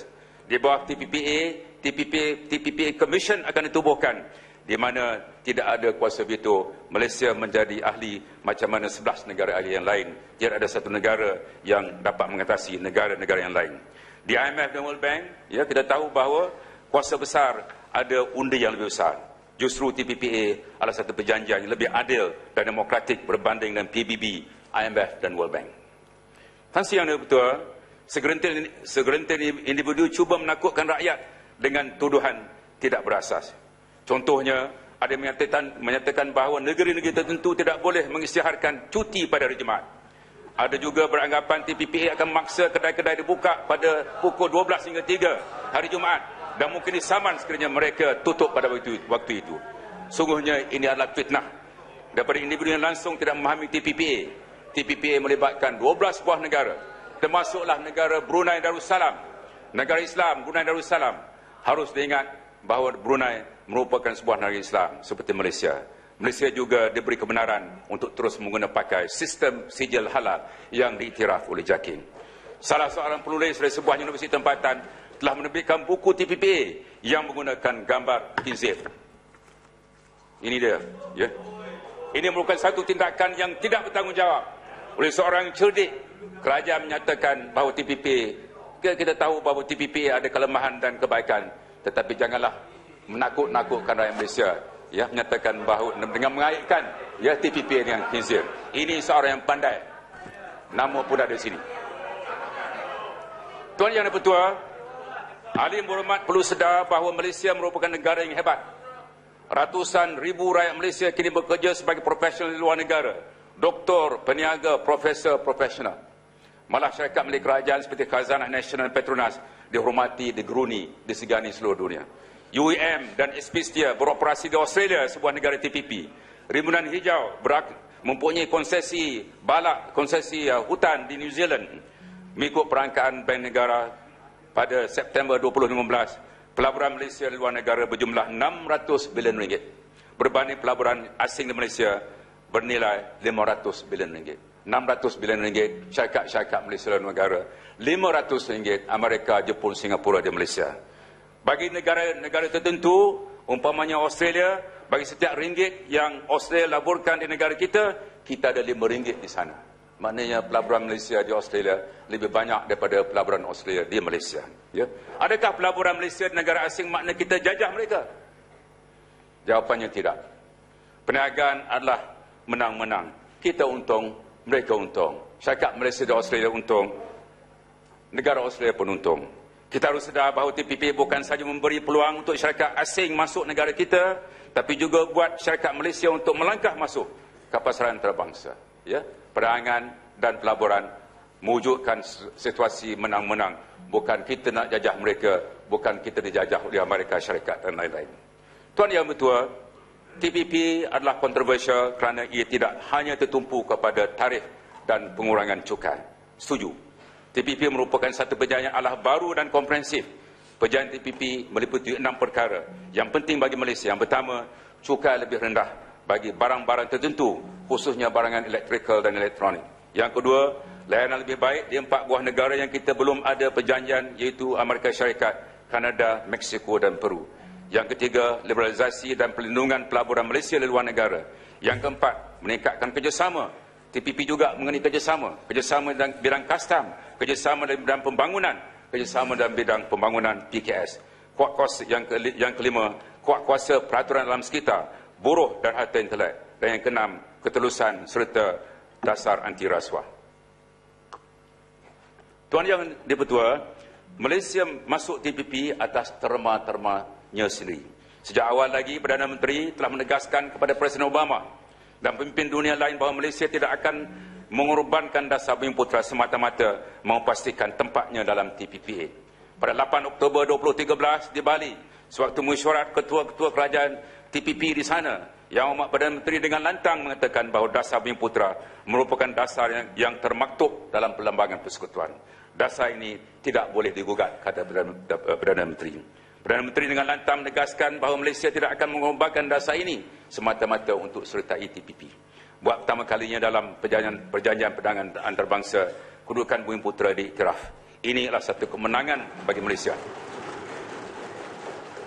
Speaker 1: di bawah T P P A, T P P A, T P P A Commission akan ditubuhkan, di mana tidak ada kuasa veto. Malaysia menjadi ahli macam mana sebelas negara ahli yang lain. Tidak ada satu negara yang dapat mengatasi negara-negara yang lain. Di I M F dan World Bank, ya, kita tahu bahawa kuasa besar ada undi yang lebih besar. Justru T P P A adalah satu perjanjian yang lebih adil dan demokratik berbanding dengan P B B, I M F dan World Bank. Tan Sri Yang Betul, segelintir, segelintir individu cuba menakutkan rakyat dengan tuduhan tidak berasas. Contohnya, ada yang menyatakan, menyatakan bahawa negeri-negeri tertentu tidak boleh mengisytiharkan cuti pada hari Jumaat. Ada juga beranggapan T P P A akan maksa kedai-kedai dibuka pada pukul dua belas hingga tiga hari Jumaat dan mungkin disaman sekiranya mereka tutup pada waktu, waktu itu. Sungguhnya ini adalah fitnah daripada individu yang langsung tidak memahami T P P A. T P P A melibatkan dua belas buah negara, termasuklah negara Brunei Darussalam, negara Islam Brunei Darussalam. Harus diingat bahawa Brunei merupakan sebuah negara Islam seperti Malaysia. Malaysia juga diberi kebenaran untuk terus menggunakan pakai sistem sijil halal yang diiktiraf oleh JAKIM. Salah seorang penulis dari sebuah universiti tempatan telah menerbitkan buku T P P A yang menggunakan gambar khinzir. Ini dia, ya. Ini merupakan satu tindakan yang tidak bertanggungjawab oleh seorang cerdik. Kerajaan menyatakan bahawa T P P A, kita tahu bahawa T P P A ada kelemahan dan kebaikan, tetapi janganlah menakut-nakutkan rakyat Malaysia, ya, menyatakan bahawa dengan mengaitkan, ya, T P P A dengan khinzir. Ini seorang yang pandai, nama pun ada di sini. Tuan Yang Dipertua, ahli berhormat perlu sedar bahawa Malaysia merupakan negara yang hebat. Ratusan ribu rakyat Malaysia kini bekerja sebagai profesional di luar negara, doktor, peniaga, profesor, profesional. Malah syarikat milik kerajaan seperti Khazanah Nasional dan Petronas dihormati, digeruni, disegani seluruh dunia. U E M dan Expedia beroperasi di Australia, sebuah negara T P P. Rimbunan Hijau berak, mempunyai konsesi balak, konsesi uh, hutan di New Zealand. Mengikut perangkaan Bank Negara pada September dua ribu lima belas, pelaburan Malaysia di luar negara berjumlah enam ratus bilion ringgit. Berbanding pelaburan asing di Malaysia bernilai lima ratus bilion ringgit. enam ratus bilion ringgit syarikat-syarikat Malaysia di luar negara, lima ratus ringgit Amerika, Jepun, Singapura di Malaysia. Bagi negara-negara tertentu, umpamanya Australia, bagi setiap ringgit yang Australia laburkan di negara kita, kita ada lima ringgit di sana. Maknanya pelaburan Malaysia di Australia lebih banyak daripada pelaburan Australia di Malaysia. Ya? Adakah pelaburan Malaysia di negara asing makna kita jajah mereka? Jawapannya tidak. Perniagaan adalah menang-menang. Kita untung, mereka untung. Syarikat Malaysia di Australia untung, negara Australia pun untung. Kita harus sedar bahawa T P P bukan sahaja memberi peluang untuk syarikat asing masuk negara kita, tapi juga buat syarikat Malaysia untuk melangkah masuk ke pasaran antarabangsa. Ya? Perdagangan dan pelaburan mewujudkan situasi menang-menang. Bukan kita nak jajah mereka, bukan kita dijajah oleh Amerika Syarikat dan lain-lain. Tuan Yang Betul, T P P adalah kontroversial kerana ia tidak hanya tertumpu kepada tarif dan pengurangan cukai. Setuju. T P P merupakan satu perjanjian alah baru dan komprehensif. Perjanjian T P P meliputi enam perkara yang penting bagi Malaysia. Yang pertama, cukai lebih rendah bagi barang-barang tertentu, khususnya barangan elektrikal dan elektronik. Yang kedua, layanan lebih baik di empat buah negara yang kita belum ada perjanjian, iaitu Amerika Syarikat, Kanada, Meksiko dan Peru. Yang ketiga, liberalisasi dan perlindungan pelaburan Malaysia di luar negara. Yang keempat, meningkatkan kerjasama. T P P juga mengenai kerjasama. Kerjasama dalam bidang kastam, kerjasama dalam bidang pembangunan, kerjasama dalam bidang pembangunan P K S. Kuat kuasa yang, ke, yang kelima, kuat kuasa peraturan alam sekitar, buruh dan harta intelek. Dan yang keenam, ketelusan serta dasar anti rasuah. Tuan Yang Dipertua, Malaysia masuk T P P atas terma-termanya sendiri. Sejak awal lagi, Perdana Menteri telah menegaskan kepada Presiden Obama dan pemimpin dunia lain bahawa Malaysia tidak akan mengorbankan dasar Bumiputera semata-mata memastikan tempatnya dalam T P P A. Pada lapan Oktober dua ribu tiga belas di Bali, sewaktu mesyuarat ketua-ketua kerajaan T P P di sana, Yang Amat Perdana Menteri dengan lantang mengatakan bahawa dasar Bumiputera merupakan dasar yang, yang termaktub dalam Perlembagaan Persekutuan. Dasar ini tidak boleh digugat, kata Perdana, Perdana Menteri. Perdana Menteri dengan lantang menegaskan bahawa Malaysia tidak akan mengorbankan dasar ini semata-mata untuk sertai T P P. Buat pertama kalinya dalam perjanjian, perjanjian perdagangan antarabangsa, kedudukan Bumiputera diiktiraf. Ini adalah satu kemenangan bagi Malaysia.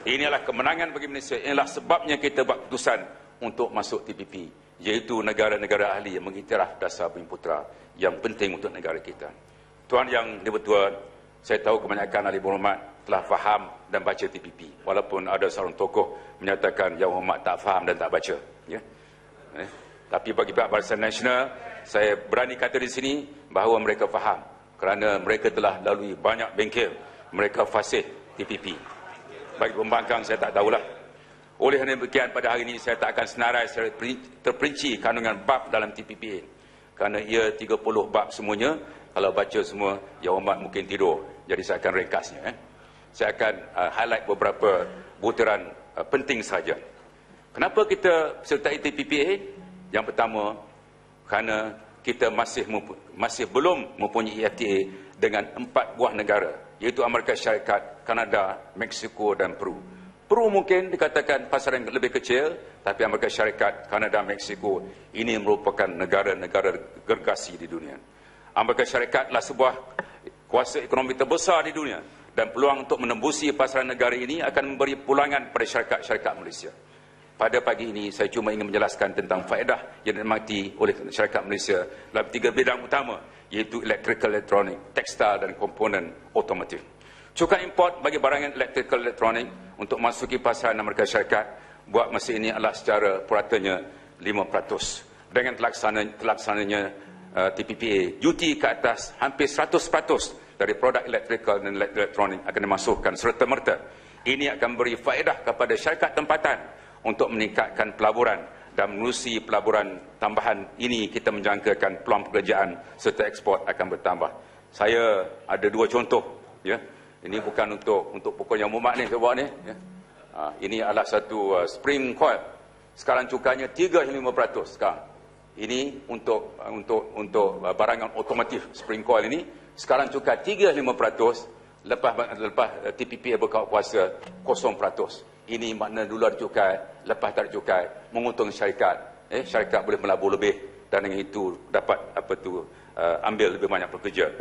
Speaker 1: Inilah kemenangan bagi Malaysia. Inilah sebabnya kita buat keputusan untuk masuk T P P, iaitu negara-negara ahli yang mengiktiraf dasar Bumiputera yang penting untuk negara kita. Tuan yang dipertuan, saya tahu kebanyakan ahli berhormat telah faham dan baca T P P, walaupun ada seorang tokoh menyatakan Yang Hormat tak faham dan tak baca. Ya? Eh? Tapi bagi pihak Barisan Nasional, saya berani kata di sini bahawa mereka faham, kerana mereka telah lalui banyak bengkel, mereka fasih T P P. Bagi pembangkang saya tak tahulah. Oleh kerana demikian, pada hari ini saya tak akan senarai secara terperinci kandungan bab dalam T P P A, kerana ia tiga puluh bab semuanya. Kalau baca semua, Yang Hormat mungkin tidur. Jadi saya akan ringkasnya. Eh. Saya akan uh, highlight beberapa butiran uh, penting saja. Kenapa kita sertai T P P A? Yang pertama, kerana kita masih masih belum mempunyai F T A dengan empat buah negara, iaitu Amerika Syarikat, Kanada, Meksiko dan Peru. Peru mungkin dikatakan pasaran yang lebih kecil, tapi Amerika Syarikat, Kanada, Meksiko ini merupakan negara-negara gergasi di dunia. Amerika Syarikat adalah sebuah kuasa ekonomi terbesar di dunia, dan peluang untuk menembusi pasaran negara ini akan memberi pulangan pada syarikat-syarikat Malaysia. Pada pagi ini saya cuma ingin menjelaskan tentang faedah yang dinikmati oleh syarikat Malaysia dalam tiga bidang utama, iaitu electrical elektronik, tekstil dan komponen otomotif. Cukai import bagi barangan electrical elektronik untuk masuki pasaran Amerika Syarikat buat masa ini adalah secara puratanya lima peratus. Dengan terlaksana, terlaksananya uh, T P P A, duty ke atas hampir seratus peratus dari produk electrical dan elektronik akan dimasukkan serta-merta. Ini akan beri faedah kepada syarikat tempatan untuk meningkatkan pelaburan, dan menerusi pelaburan tambahan ini kita menjangkakan peluang pekerjaan serta ekspor akan bertambah. Saya ada dua contoh, ya. Ini bukan untuk untuk pokok Yang Hormat ni saya buat ni, ya. Ha, ini adalah satu uh, spring coil. Sekarang cukainya tiga hingga lima peratus sekarang. Ini untuk uh, untuk untuk uh, barangan otomotif spring coil ini sekarang cukai tiga hingga lima peratus, lepas lepas uh, T P P A berkawal kuasa kosong peratus. Ini makna dulu ada cukai, lepas tak ada cukai, menguntungkan syarikat. Eh, syarikat boleh melabur lebih, dan dengan itu dapat apa tu uh, ambil lebih banyak pekerja.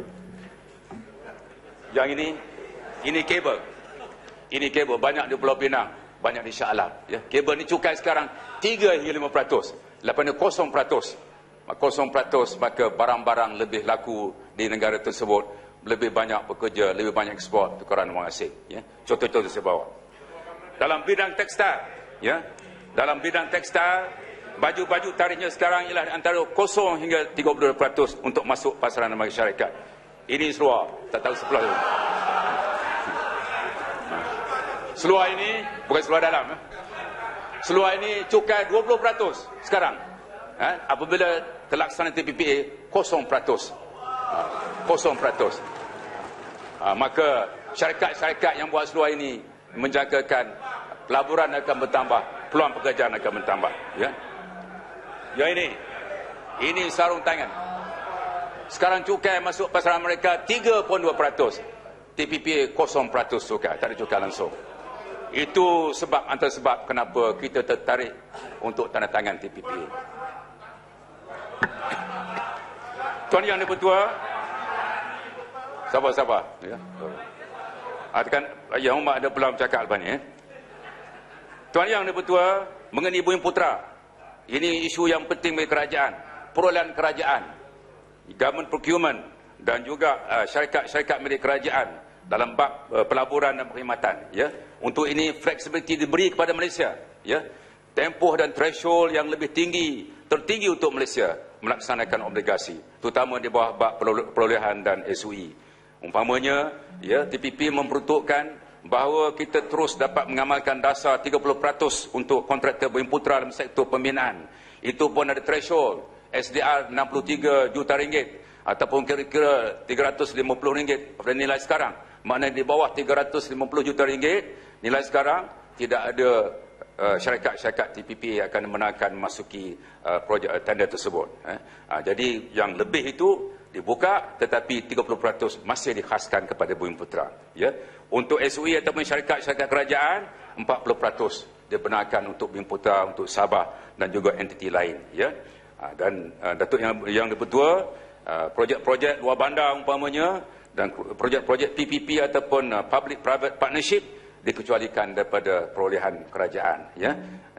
Speaker 1: Yang ini, ini kabel. Ini kabel banyak di Pulau Pinang, banyak di Shah Alam. Ya, kabel ni cukai sekarang tiga hingga lima peratus. Lepas ni kosong peratus. Kosong peratus, maka barang-barang lebih laku di negara tersebut, lebih banyak pekerja, lebih banyak ekspor, tukaran wang asing. Ya, contoh-contoh saya bawa. Dalam bidang tekstil, ya, dalam bidang tekstil, baju-baju tarifnya sekarang ialah antara kosong hingga tiga puluh peratus untuk masuk pasaran Amerika Syarikat. Ini seluar, tak tahu sebelah itu. Seluar ini bukan seluar dalam. Eh. Seluar ini cukai dua puluh peratus sekarang. Eh, apabila terlaksana T P P A, kosong peratus. Kosong peratus. Maka syarikat-syarikat yang buat seluar ini menjagakan pelaburan akan bertambah, peluang pekerjaan akan bertambah. Ya, ya ini, ini sarung tangan. Sekarang cukai masuk pasaran mereka tiga puluh dua peratus. T P P A kosong peratus cukai, tak ada cukai langsung. Itu sebab antara sebab kenapa kita tertarik untuk tanda tangan T P P A. Tuan Yang Dipertua, sabar-sabar. Ya. Kan Yang Hormat ada peluang bercakap lepas ni. Eh? Tuan Yang Dipertua, mengenai Bumiputera, ini isu yang penting bagi kerajaan, perolehan kerajaan, government procurement, dan juga uh, syarikat-syarikat milik kerajaan dalam bab uh, pelaburan dan perkhidmatan. Ya, untuk ini fleksibiliti diberi kepada Malaysia. Ya, tempoh dan threshold yang lebih tinggi, tertinggi untuk Malaysia melaksanakan obligasi, terutama di bawah bab perolehan dan S U I. Umpamanya, ya, T P P memperuntukkan bahawa kita terus dapat mengamalkan dasar tiga puluh peratus untuk kontraktor Bumiputera dalam sektor pembinaan. Itu pun ada threshold S D R enam puluh tiga juta ringgit ataupun kira-kira tiga ratus lima puluh ringgit pada nilai sekarang. Maknanya di bawah tiga ratus lima puluh juta ringgit nilai sekarang, tidak ada uh, syarikat-syarikat T P P akan menangkan masuki uh, projek uh, tender tersebut. Eh? Uh, jadi yang lebih itu dibuka, tetapi tiga puluh peratus masih dikhaskan kepada Bumiputera. Ya. Untuk S U I ataupun syarikat-syarikat kerajaan, empat puluh peratus dibenarkan untuk Bumiputera, untuk Sabah dan juga entiti lain. Ya. Dan uh, Datuk Yang, yang Dipertua, uh, projek-projek luar bandar umpamanya, dan projek-projek P P P ataupun uh, Public Private Partnership dikecualikan daripada perolehan kerajaan. Ya,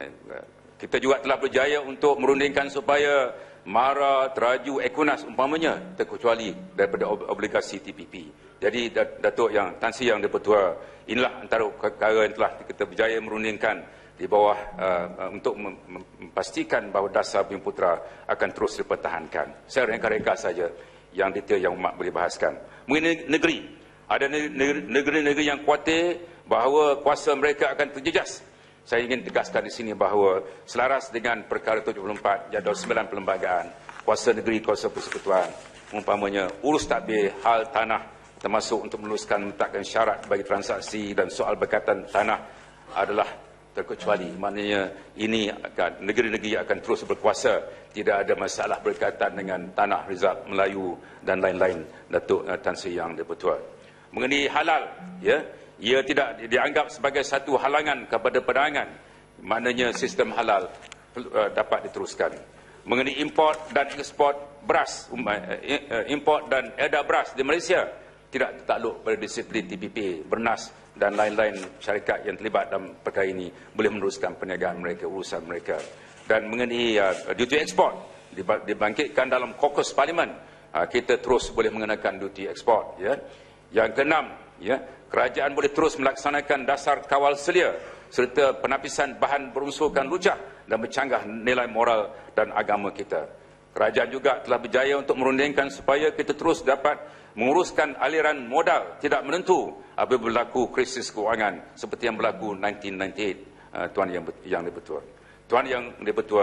Speaker 1: kita juga telah berjaya untuk merundingkan supaya MARA, Teraju, Ekunas umpamanya terkecuali daripada obligasi T P P. Jadi Datuk Yang Tan Sri Yang Dipertua, inilah antara perkara yang telah kita berjaya merundingkan di bawah uh, untuk memastikan bahawa dasar Bumi Putera akan terus dipertahankan. Saya reka-reka saja yang detail yang umat boleh bahaskan. Mengenai negeri, ada negeri-negeri yang khawatir bahawa kuasa mereka akan terjejas. Saya ingin tegaskan di sini bahawa selaras dengan perkara tujuh puluh empat jadual sembilan perlembagaan, kuasa negeri, kuasa persekutuan, umpamanya urus tadbir hal tanah termasuk untuk meluluskan meletakkan syarat bagi transaksi dan soal berkaitan tanah adalah terkecuali. Maknanya ini akan negeri-negeri akan terus berkuasa, tidak ada masalah berkaitan dengan tanah Rizal Melayu dan lain-lain. Datuk Tan Sri Yang Dipertua. Mengenai halal, ya, ia tidak dianggap sebagai satu halangan kepada penerangan. Maknanya sistem halal uh, dapat diteruskan. Mengenai import dan ekspor beras, um, uh, import dan edar beras di Malaysia tidak takluk pada disiplin T P P, Bernas dan lain-lain syarikat yang terlibat dalam perkara ini boleh meneruskan perniagaan mereka, urusan mereka. Dan mengenai uh, duty export dibangkitkan dalam kokus parlimen, uh, kita terus boleh mengenakan duty export. Ya. Yang keenam, ya, kerajaan boleh terus melaksanakan dasar kawal selia serta penapisan bahan berunsurkan lucah dan bercanggah nilai moral dan agama kita. Kerajaan juga telah berjaya untuk merundingkan supaya kita terus dapat menguruskan aliran modal tidak menentu apabila berlaku krisis keuangan seperti yang berlaku seribu sembilan ratus sembilan puluh lapan, uh, Tuan Yang Yang Dipertua. Tuan Yang Dipertua,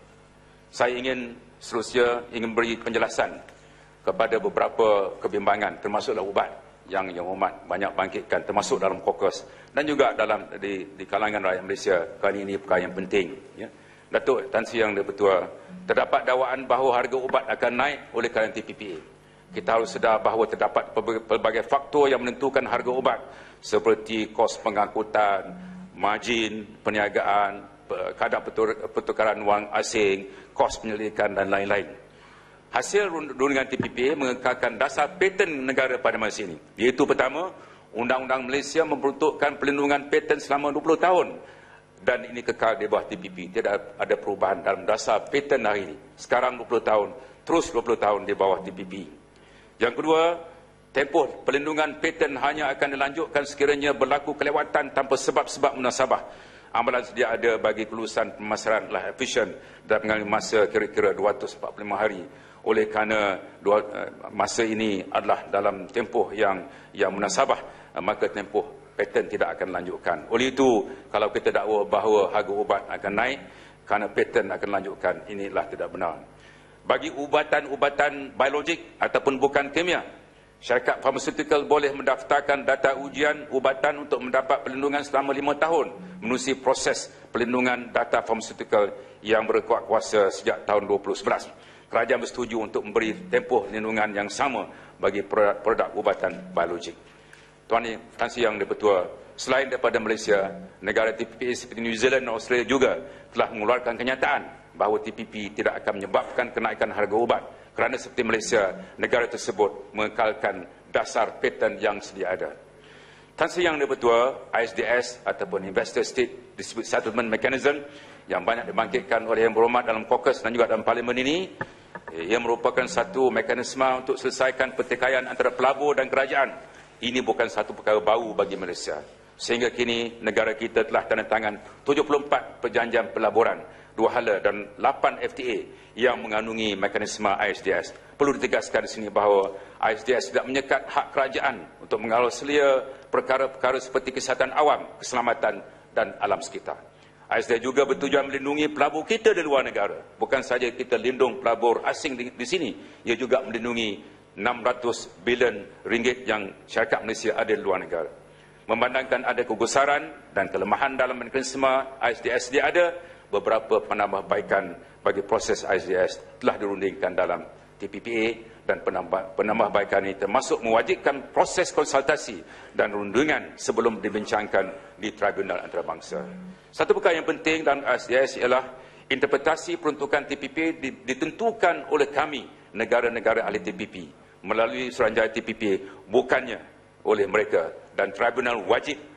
Speaker 1: saya ingin seterusnya ingin beri penjelasan kepada beberapa kebimbangan termasuklah ubat yang yang umat banyak bangkitkan termasuk dalam kokus dan juga dalam di, di kalangan rakyat Malaysia. Kali ini perkara yang penting. Ya. Datuk Tan Sri Yang Dipertua, terdapat dakwaan bahawa harga ubat akan naik oleh kerana T P P A. Kita harus sedar bahawa terdapat pelbagai faktor yang menentukan harga ubat seperti kos pengangkutan, margin, perniagaan, kadar pertukaran wang asing, kos penyelidikan dan lain-lain. Hasil rundingan T P P A mengekalkan dasar paten negara pada masa ini. Iaitu pertama, Undang-Undang Malaysia memperuntukkan pelindungan paten selama dua puluh tahun. Dan ini kekal di bawah T P P. Tidak ada perubahan dalam dasar paten hari ini. Sekarang dua puluh tahun, terus dua puluh tahun di bawah T P P. Yang kedua, tempoh pelindungan paten hanya akan dilanjutkan sekiranya berlaku kelewatan tanpa sebab-sebab munasabah. Amalan sedia ada bagi kelulusan pemasaran telah efisien dan mengambil masa kira-kira dua ratus empat puluh lima hari. Oleh kerana dua, masa ini adalah dalam tempoh yang yang munasabah, maka tempoh paten tidak akan lanjutkan. Oleh itu, kalau kita dakwa bahawa harga ubat akan naik kerana paten akan lanjutkan, inilah tidak benar. Bagi ubatan-ubatan biologik ataupun bukan kimia, syarikat farmaceutical boleh mendaftarkan data ujian ubatan untuk mendapat perlindungan selama lima tahun menerusi proses perlindungan data farmaceutical yang berkuat kuasa sejak tahun dua ribu sebelas. Kerajaan bersetuju untuk memberi tempoh perlindungan yang sama bagi produk, produk ubatan biologik. Tuan Tan Sri Yang Dipertua, selain daripada Malaysia, negara T P P A seperti New Zealand dan Australia juga telah mengeluarkan kenyataan bahawa T P P tidak akan menyebabkan kenaikan harga ubat kerana seperti Malaysia, negara tersebut mengekalkan dasar paten yang sedia ada. Tan Sri Yang Dipertua, I S D S ataupun Investor State Dispute Settlement Mechanism yang banyak dibangkitkan oleh Yang Berhormat dalam kokus dan juga dalam parlimen ini, ia merupakan satu mekanisme untuk selesaikan pertikaian antara pelabur dan kerajaan. Ini bukan satu perkara baru bagi Malaysia. Sehingga kini negara kita telah tanda tangan tujuh puluh empat perjanjian pelaburan, dua hala dan lapan F T A yang mengandungi mekanisme I S D S. Perlu ditegaskan di sini bahawa I S D S tidak menyekat hak kerajaan untuk mengawal selia perkara-perkara seperti kesihatan awam, keselamatan dan alam sekitar. I S D S juga bertujuan melindungi pelabur kita di luar negara. Bukan saja kita lindung pelabur asing di, di sini, ia juga melindungi enam ratus bilion ringgit yang syarikat Malaysia ada di luar negara. Memandangkan ada kegusaran dan kelemahan dalam mekanisme I S D S dia ada, beberapa penambahbaikan bagi proses I S D S telah dirundingkan dalam T P P A dan penambah, penambahbaikan ini termasuk mewajibkan proses konsultasi dan rundingan sebelum dibincangkan di Tribunal Antarabangsa. Satu perkara yang penting dalam I S D S ialah interpretasi peruntukan T P P A ditentukan oleh kami, negara-negara ahli T P P, melalui Suruhanjaya T P P A, bukannya oleh mereka, dan tribunal wajib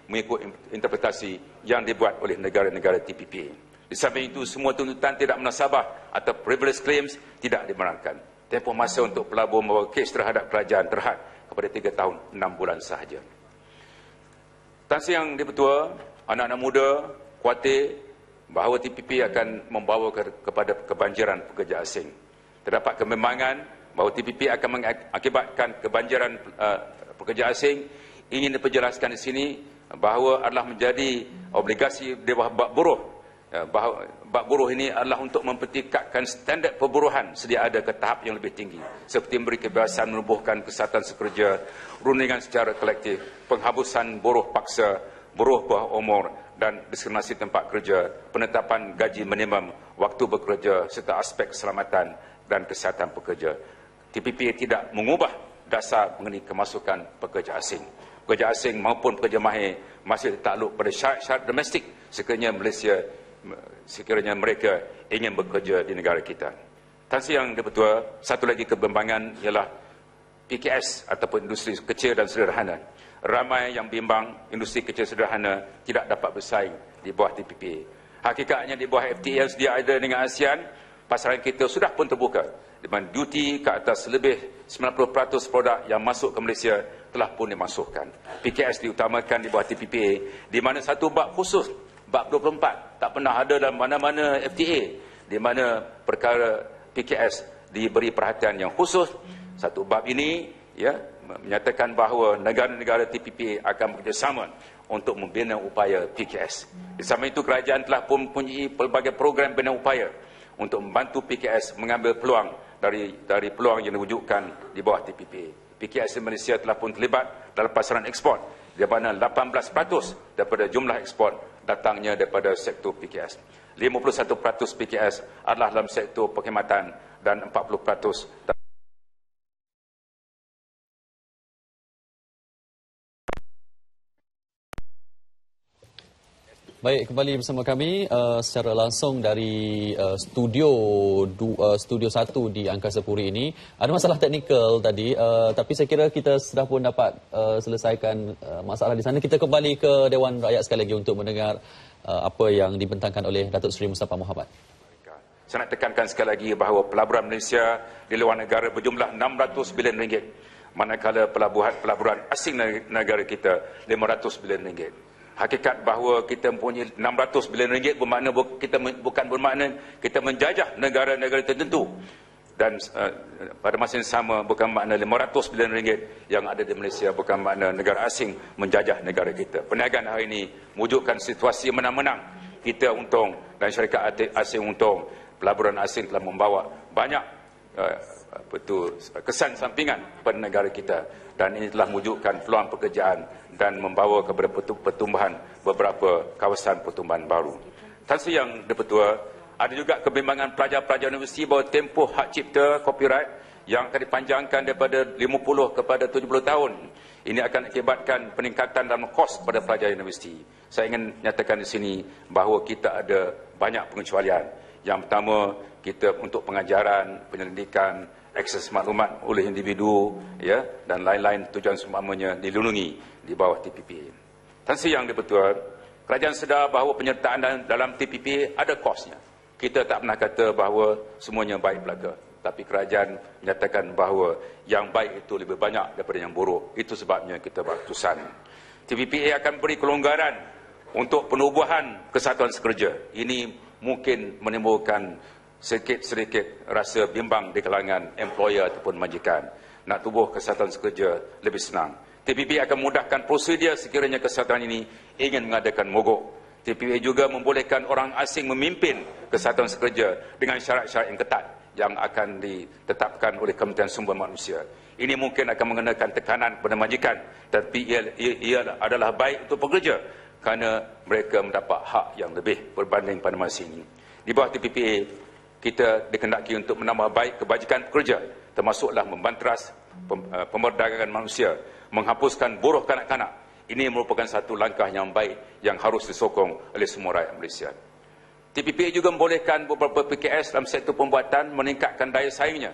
Speaker 1: mengikut interpretasi yang dibuat oleh negara-negara T P P A. Di samping itu, semua tuntutan tidak munasabah atau frivolous claims tidak dibenarkan. Tempoh masa untuk pelabur membawa kes terhadap kerajaan terhad kepada tiga tahun enam bulan sahaja. Tan Siang Dipertua, anak-anak muda khawatir bahawa T P P akan membawa ke, kepada kebanjiran pekerja asing. Terdapat kebimbangan bahawa T P P akan mengakibatkan kebanjiran uh, pekerja asing. Ingin diperjelaskan di sini bahawa adalah menjadi obligasi di bawah bab buruh. Bahawa bab buruh ini adalah untuk mempertingkatkan standard perburuhan sedia ada ke tahap yang lebih tinggi, seperti memberi kebebasan menubuhkan kesihatan sekerja, rundingan secara kolektif, penghabusan buruh paksa, buruh bawah umur dan diskriminasi tempat kerja, penetapan gaji minimum, waktu bekerja serta aspek keselamatan dan kesihatan pekerja. T P P A tidak mengubah dasar mengenai kemasukan pekerja asing. Pekerja asing maupun pekerja mahir masih takluk pada syarat-syarat domestik sekiranya Malaysia sekiranya mereka ingin bekerja di negara kita. Tan Siang Dipertua, satu lagi kebimbangan ialah P K S ataupun industri kecil dan sederhana. Ramai yang bimbang industri kecil sederhana tidak dapat bersaing di bawah T P P A. Hakikatnya di bawah F T A yang sedia ada dengan ASEAN, pasaran kita sudah pun terbuka, di mana duty ke atas lebih sembilan puluh peratus produk yang masuk ke Malaysia telah pun dimasukkan. P K S diutamakan di bawah T P P A, di mana satu bab khusus, bab dua puluh empat, tak pernah ada dalam mana-mana F T A, di mana perkara P K S diberi perhatian yang khusus. Satu bab ini ya menyatakan bahawa negara-negara T P P A akan bekerjasama untuk membina upaya P K S. Di samping itu, kerajaan telah pun mempunyai pelbagai program bina upaya untuk membantu P K S mengambil peluang dari dari peluang yang diwujudkan di bawah T P P A. P K S di Malaysia telah pun terlibat dalam pasaran ekspor, di mana lapan belas peratus daripada jumlah ekspor datangnya daripada sektor P K S. lima puluh satu peratus P K S adalah dalam sektor perkhidmatan dan empat puluh peratus
Speaker 3: Baik, kembali bersama kami uh, secara langsung dari uh, studio du, uh, studio satu di Angkasa Puri ini. Ada masalah teknikal tadi, uh, tapi saya kira kita sudah pun dapat uh, selesaikan uh, masalah di sana. Kita kembali ke Dewan Rakyat sekali lagi untuk mendengar uh, apa yang dibentangkan oleh Datuk Seri Mustafa Mohamad.
Speaker 1: Saya nak tekankan sekali lagi bahawa pelaburan Malaysia di luar negara berjumlah enam ratus bilion ringgit, manakala pelabuhan pelaburan asing negara kita lima ratus bilion ringgit. Hakikat bahawa kita mempunyai enam ratus bilion ringgit bermakna kita bukan bermakna kita menjajah negara-negara tertentu, dan uh, pada masa yang sama bukan makna lima ratus bilion ringgit yang ada di Malaysia bukan makna negara asing menjajah negara kita. Perniagaan hari ini mewujudkan situasi menang-menang. Kita untung dan syarikat asing untung. Pelaburan asing telah membawa banyak uh, apa itu, kesan sampingan pada negara kita, dan ini telah mewujudkan peluang pekerjaan dan membawa kepada pertumbuhan beberapa kawasan pertumbuhan baru. Tan Siang Dipertua, ada juga kebimbangan pelajar-pelajar universiti bahawa tempoh hak cipta copyright yang akan dipanjangkan daripada lima puluh kepada tujuh puluh tahun. Ini akan akibatkan peningkatan dalam kos pada pelajar universiti. Saya ingin nyatakan di sini bahawa kita ada banyak pengecualian. Yang pertama, kita untuk pengajaran, penyelidikan, akses maklumat oleh individu, ya, dan lain-lain tujuan seumpamanya dilindungi di bawah T P P A. Tan Siang Dipertua, kerajaan sedar bahawa penyertaan dalam T P P A ada kosnya. Kita tak pernah kata bahawa semuanya baik belaka, tapi kerajaan menyatakan bahawa yang baik itu lebih banyak daripada yang buruk. Itu sebabnya kita buat keputusan. T P P A akan beri kelonggaran untuk penubuhan kesatuan sekerja. Ini mungkin menimbulkan sedikit-sedikit rasa bimbang di kalangan employer ataupun majikan. Nak tubuh kesatuan sekerja lebih senang. T P P A akan memudahkan prosedur sekiranya kesatuan ini ingin mengadakan mogok. T P P A juga membolehkan orang asing memimpin kesatuan sekerja dengan syarat-syarat yang ketat yang akan ditetapkan oleh Kementerian Sumber Manusia. Ini mungkin akan mengenakan tekanan kepada majikan, tapi ia, ia, ia adalah baik untuk pekerja kerana mereka mendapat hak yang lebih berbanding pada masa ini. Di bawah T P P A, kita dikehendaki untuk menambah baik kebajikan pekerja, termasuklah membanteras pemerdagangan manusia, menghapuskan buruh kanak-kanak. Ini merupakan satu langkah yang baik yang harus disokong oleh semua rakyat Malaysia. T P P A juga membolehkan beberapa P K S dalam sektor pembuatan meningkatkan daya saingnya.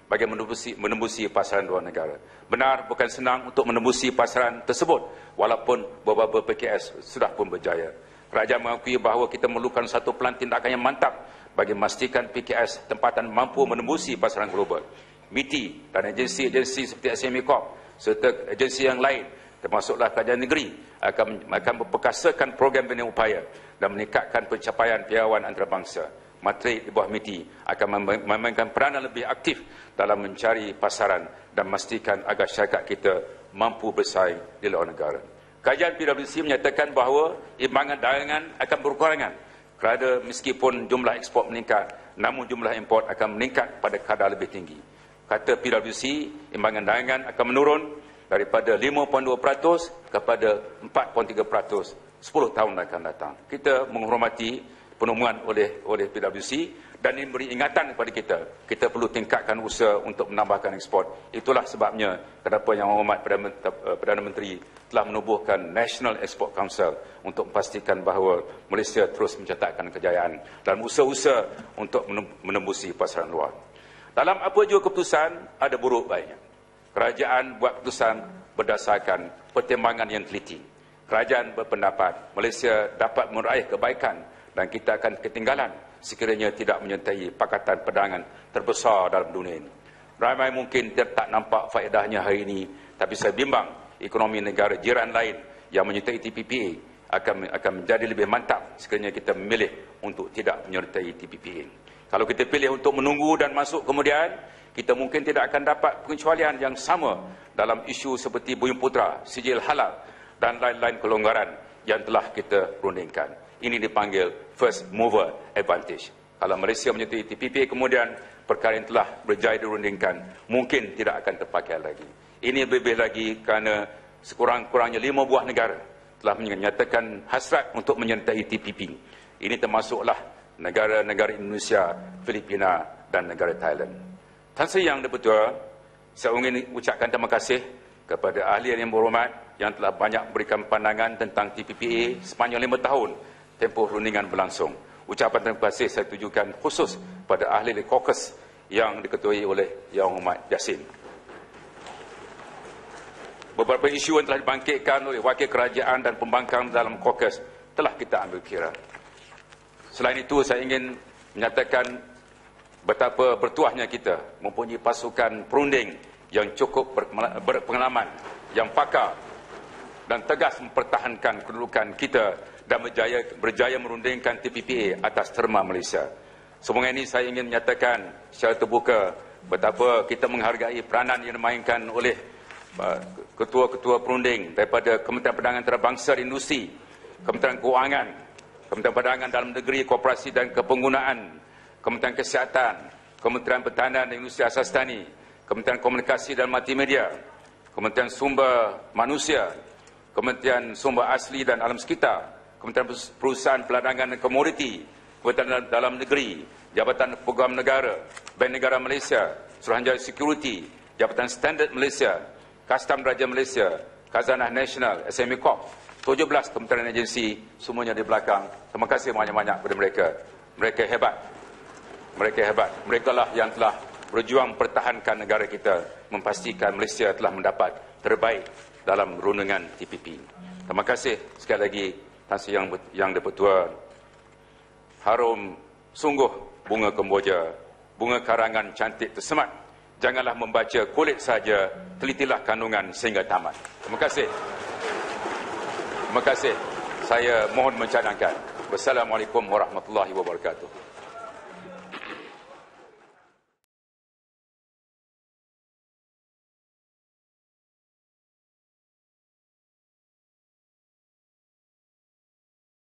Speaker 1: bagi menembusi, menembusi pasaran luar negara. Benar, bukan senang untuk menembusi pasaran tersebut, walaupun beberapa P K S sudah pun berjaya. Kerajaan mengakui bahawa kita memerlukan satu pelan tindakan yang mantap bagi memastikan P K S tempatan mampu menembusi pasaran global. M I T I dan agensi-agensi seperti S M E Corp serta agensi yang lain, termasuklah kerajaan negeri, akan akan memperkasakan program bina upaya dan meningkatkan pencapaian piawaian antarabangsa. Matrik di bawah M I T I akan memainkan peranan lebih aktif dalam mencari pasaran dan memastikan agar syarikat kita mampu bersaing di luar negara. Kajian P W C menyatakan bahawa imbangan dagangan akan berkurangan kerana meskipun jumlah ekspor meningkat, namun jumlah import akan meningkat pada kadar lebih tinggi. Kata P W C, imbangan dagangan akan menurun daripada lima perpuluhan dua peratus kepada empat perpuluhan tiga peratus sepuluh tahun akan datang. Kita menghormati penemuan oleh oleh P W C dan ini beri ingatan kepada kita. Kita perlu tingkatkan usaha untuk menambahkan ekspor. Itulah sebabnya kenapa Yang Hormat Perdana Menteri telah menubuhkan National Export Council untuk memastikan bahawa Malaysia terus mencatatkan kejayaan dan usaha-usaha untuk menembusi pasaran luar. Dalam apa jua keputusan, ada buruk baiknya. Kerajaan buat keputusan berdasarkan pertimbangan yang teliti. Kerajaan berpendapat Malaysia dapat meraih kebaikan dan kita akan ketinggalan sekiranya tidak menyertai Pakatan Perdagangan terbesar dalam dunia ini. Ramai mungkin tak nampak faedahnya hari ini, tapi saya bimbang ekonomi negara jiran lain yang menyertai T P P A akan akan menjadi lebih mantap sekiranya kita memilih untuk tidak menyertai T P P A. Kalau kita pilih untuk menunggu dan masuk kemudian, kita mungkin tidak akan dapat pengecualian yang sama dalam isu seperti Bumiputera, sijil halal dan lain-lain kelonggaran yang telah kita rundingkan. Ini dipanggil first mover advantage. Kalau Malaysia menyertai T P P A kemudian perkara yang telah berjaya dirundingkan mungkin tidak akan terpakai lagi. Ini lebih lagi kerana sekurang-kurangnya lima buah negara telah menyatakan hasrat untuk menyertai T P P. Ini termasuklah negara-negara Indonesia, Filipina dan negara Thailand. Tan Sri Yang Dipertua, saya ingin ucapkan terima kasih kepada ahli yang berhormat yang telah banyak memberikan pandangan tentang T P P A sepanjang lima tahun tempoh rundingan berlangsung. Ucapan terima kasih saya tujukan khusus pada ahli di Caucus yang diketuai oleh Yang Hormat Yassin. Beberapa isu yang telah dibangkitkan oleh wakil kerajaan dan pembangkang dalam Caucus telah kita ambil kira. Selain itu, saya ingin menyatakan betapa bertuahnya kita mempunyai pasukan perunding yang cukup berpengalaman, yang pakar dan tegas mempertahankan kedudukan kita dan berjaya, berjaya merundingkan T P P A atas terma Malaysia. Semua ini saya ingin menyatakan secara terbuka betapa kita menghargai peranan yang dimainkan oleh ketua-ketua perunding daripada Kementerian Perdagangan Antarabangsa dan Industri, Kementerian Kewangan, Kementerian Perdagangan Dalam Negeri, Koperasi dan Kepenggunaan, Kementerian Kesihatan, Kementerian Pertahanan dan Industri Asas Tani, Kementerian Komunikasi dan Multimedia, Kementerian Sumber Manusia, Kementerian Sumber Asli dan Alam Sekitar, Kementerian Perusahaan Peladangan dan Komoditi, Kementerian Dalam Negeri, Jabatan Peguam Negara, Bank Negara Malaysia, Suruhanjaya Security, Jabatan Standard Malaysia, Kastam Raja Malaysia, Khazanah Nasional, S M E Corp, tujuh belas kementerian agensi, semuanya di belakang. Terima kasih banyak-banyak kepada mereka. Mereka hebat. Mereka hebat. Mereka lah yang telah berjuang pertahankan negara kita, memastikan Malaysia telah mendapat terbaik dalam rundingan T P P. Terima kasih sekali lagi Tan Sri Yang, Yang Dipertua. Harum sungguh bunga Kemboja, bunga karangan cantik tersemat. Janganlah membaca kulit saja, telitilah kandungan sehingga tamat. Terima kasih. Terima kasih. Saya mohon mencadangkan. Wassalamualaikum warahmatullahi wabarakatuh.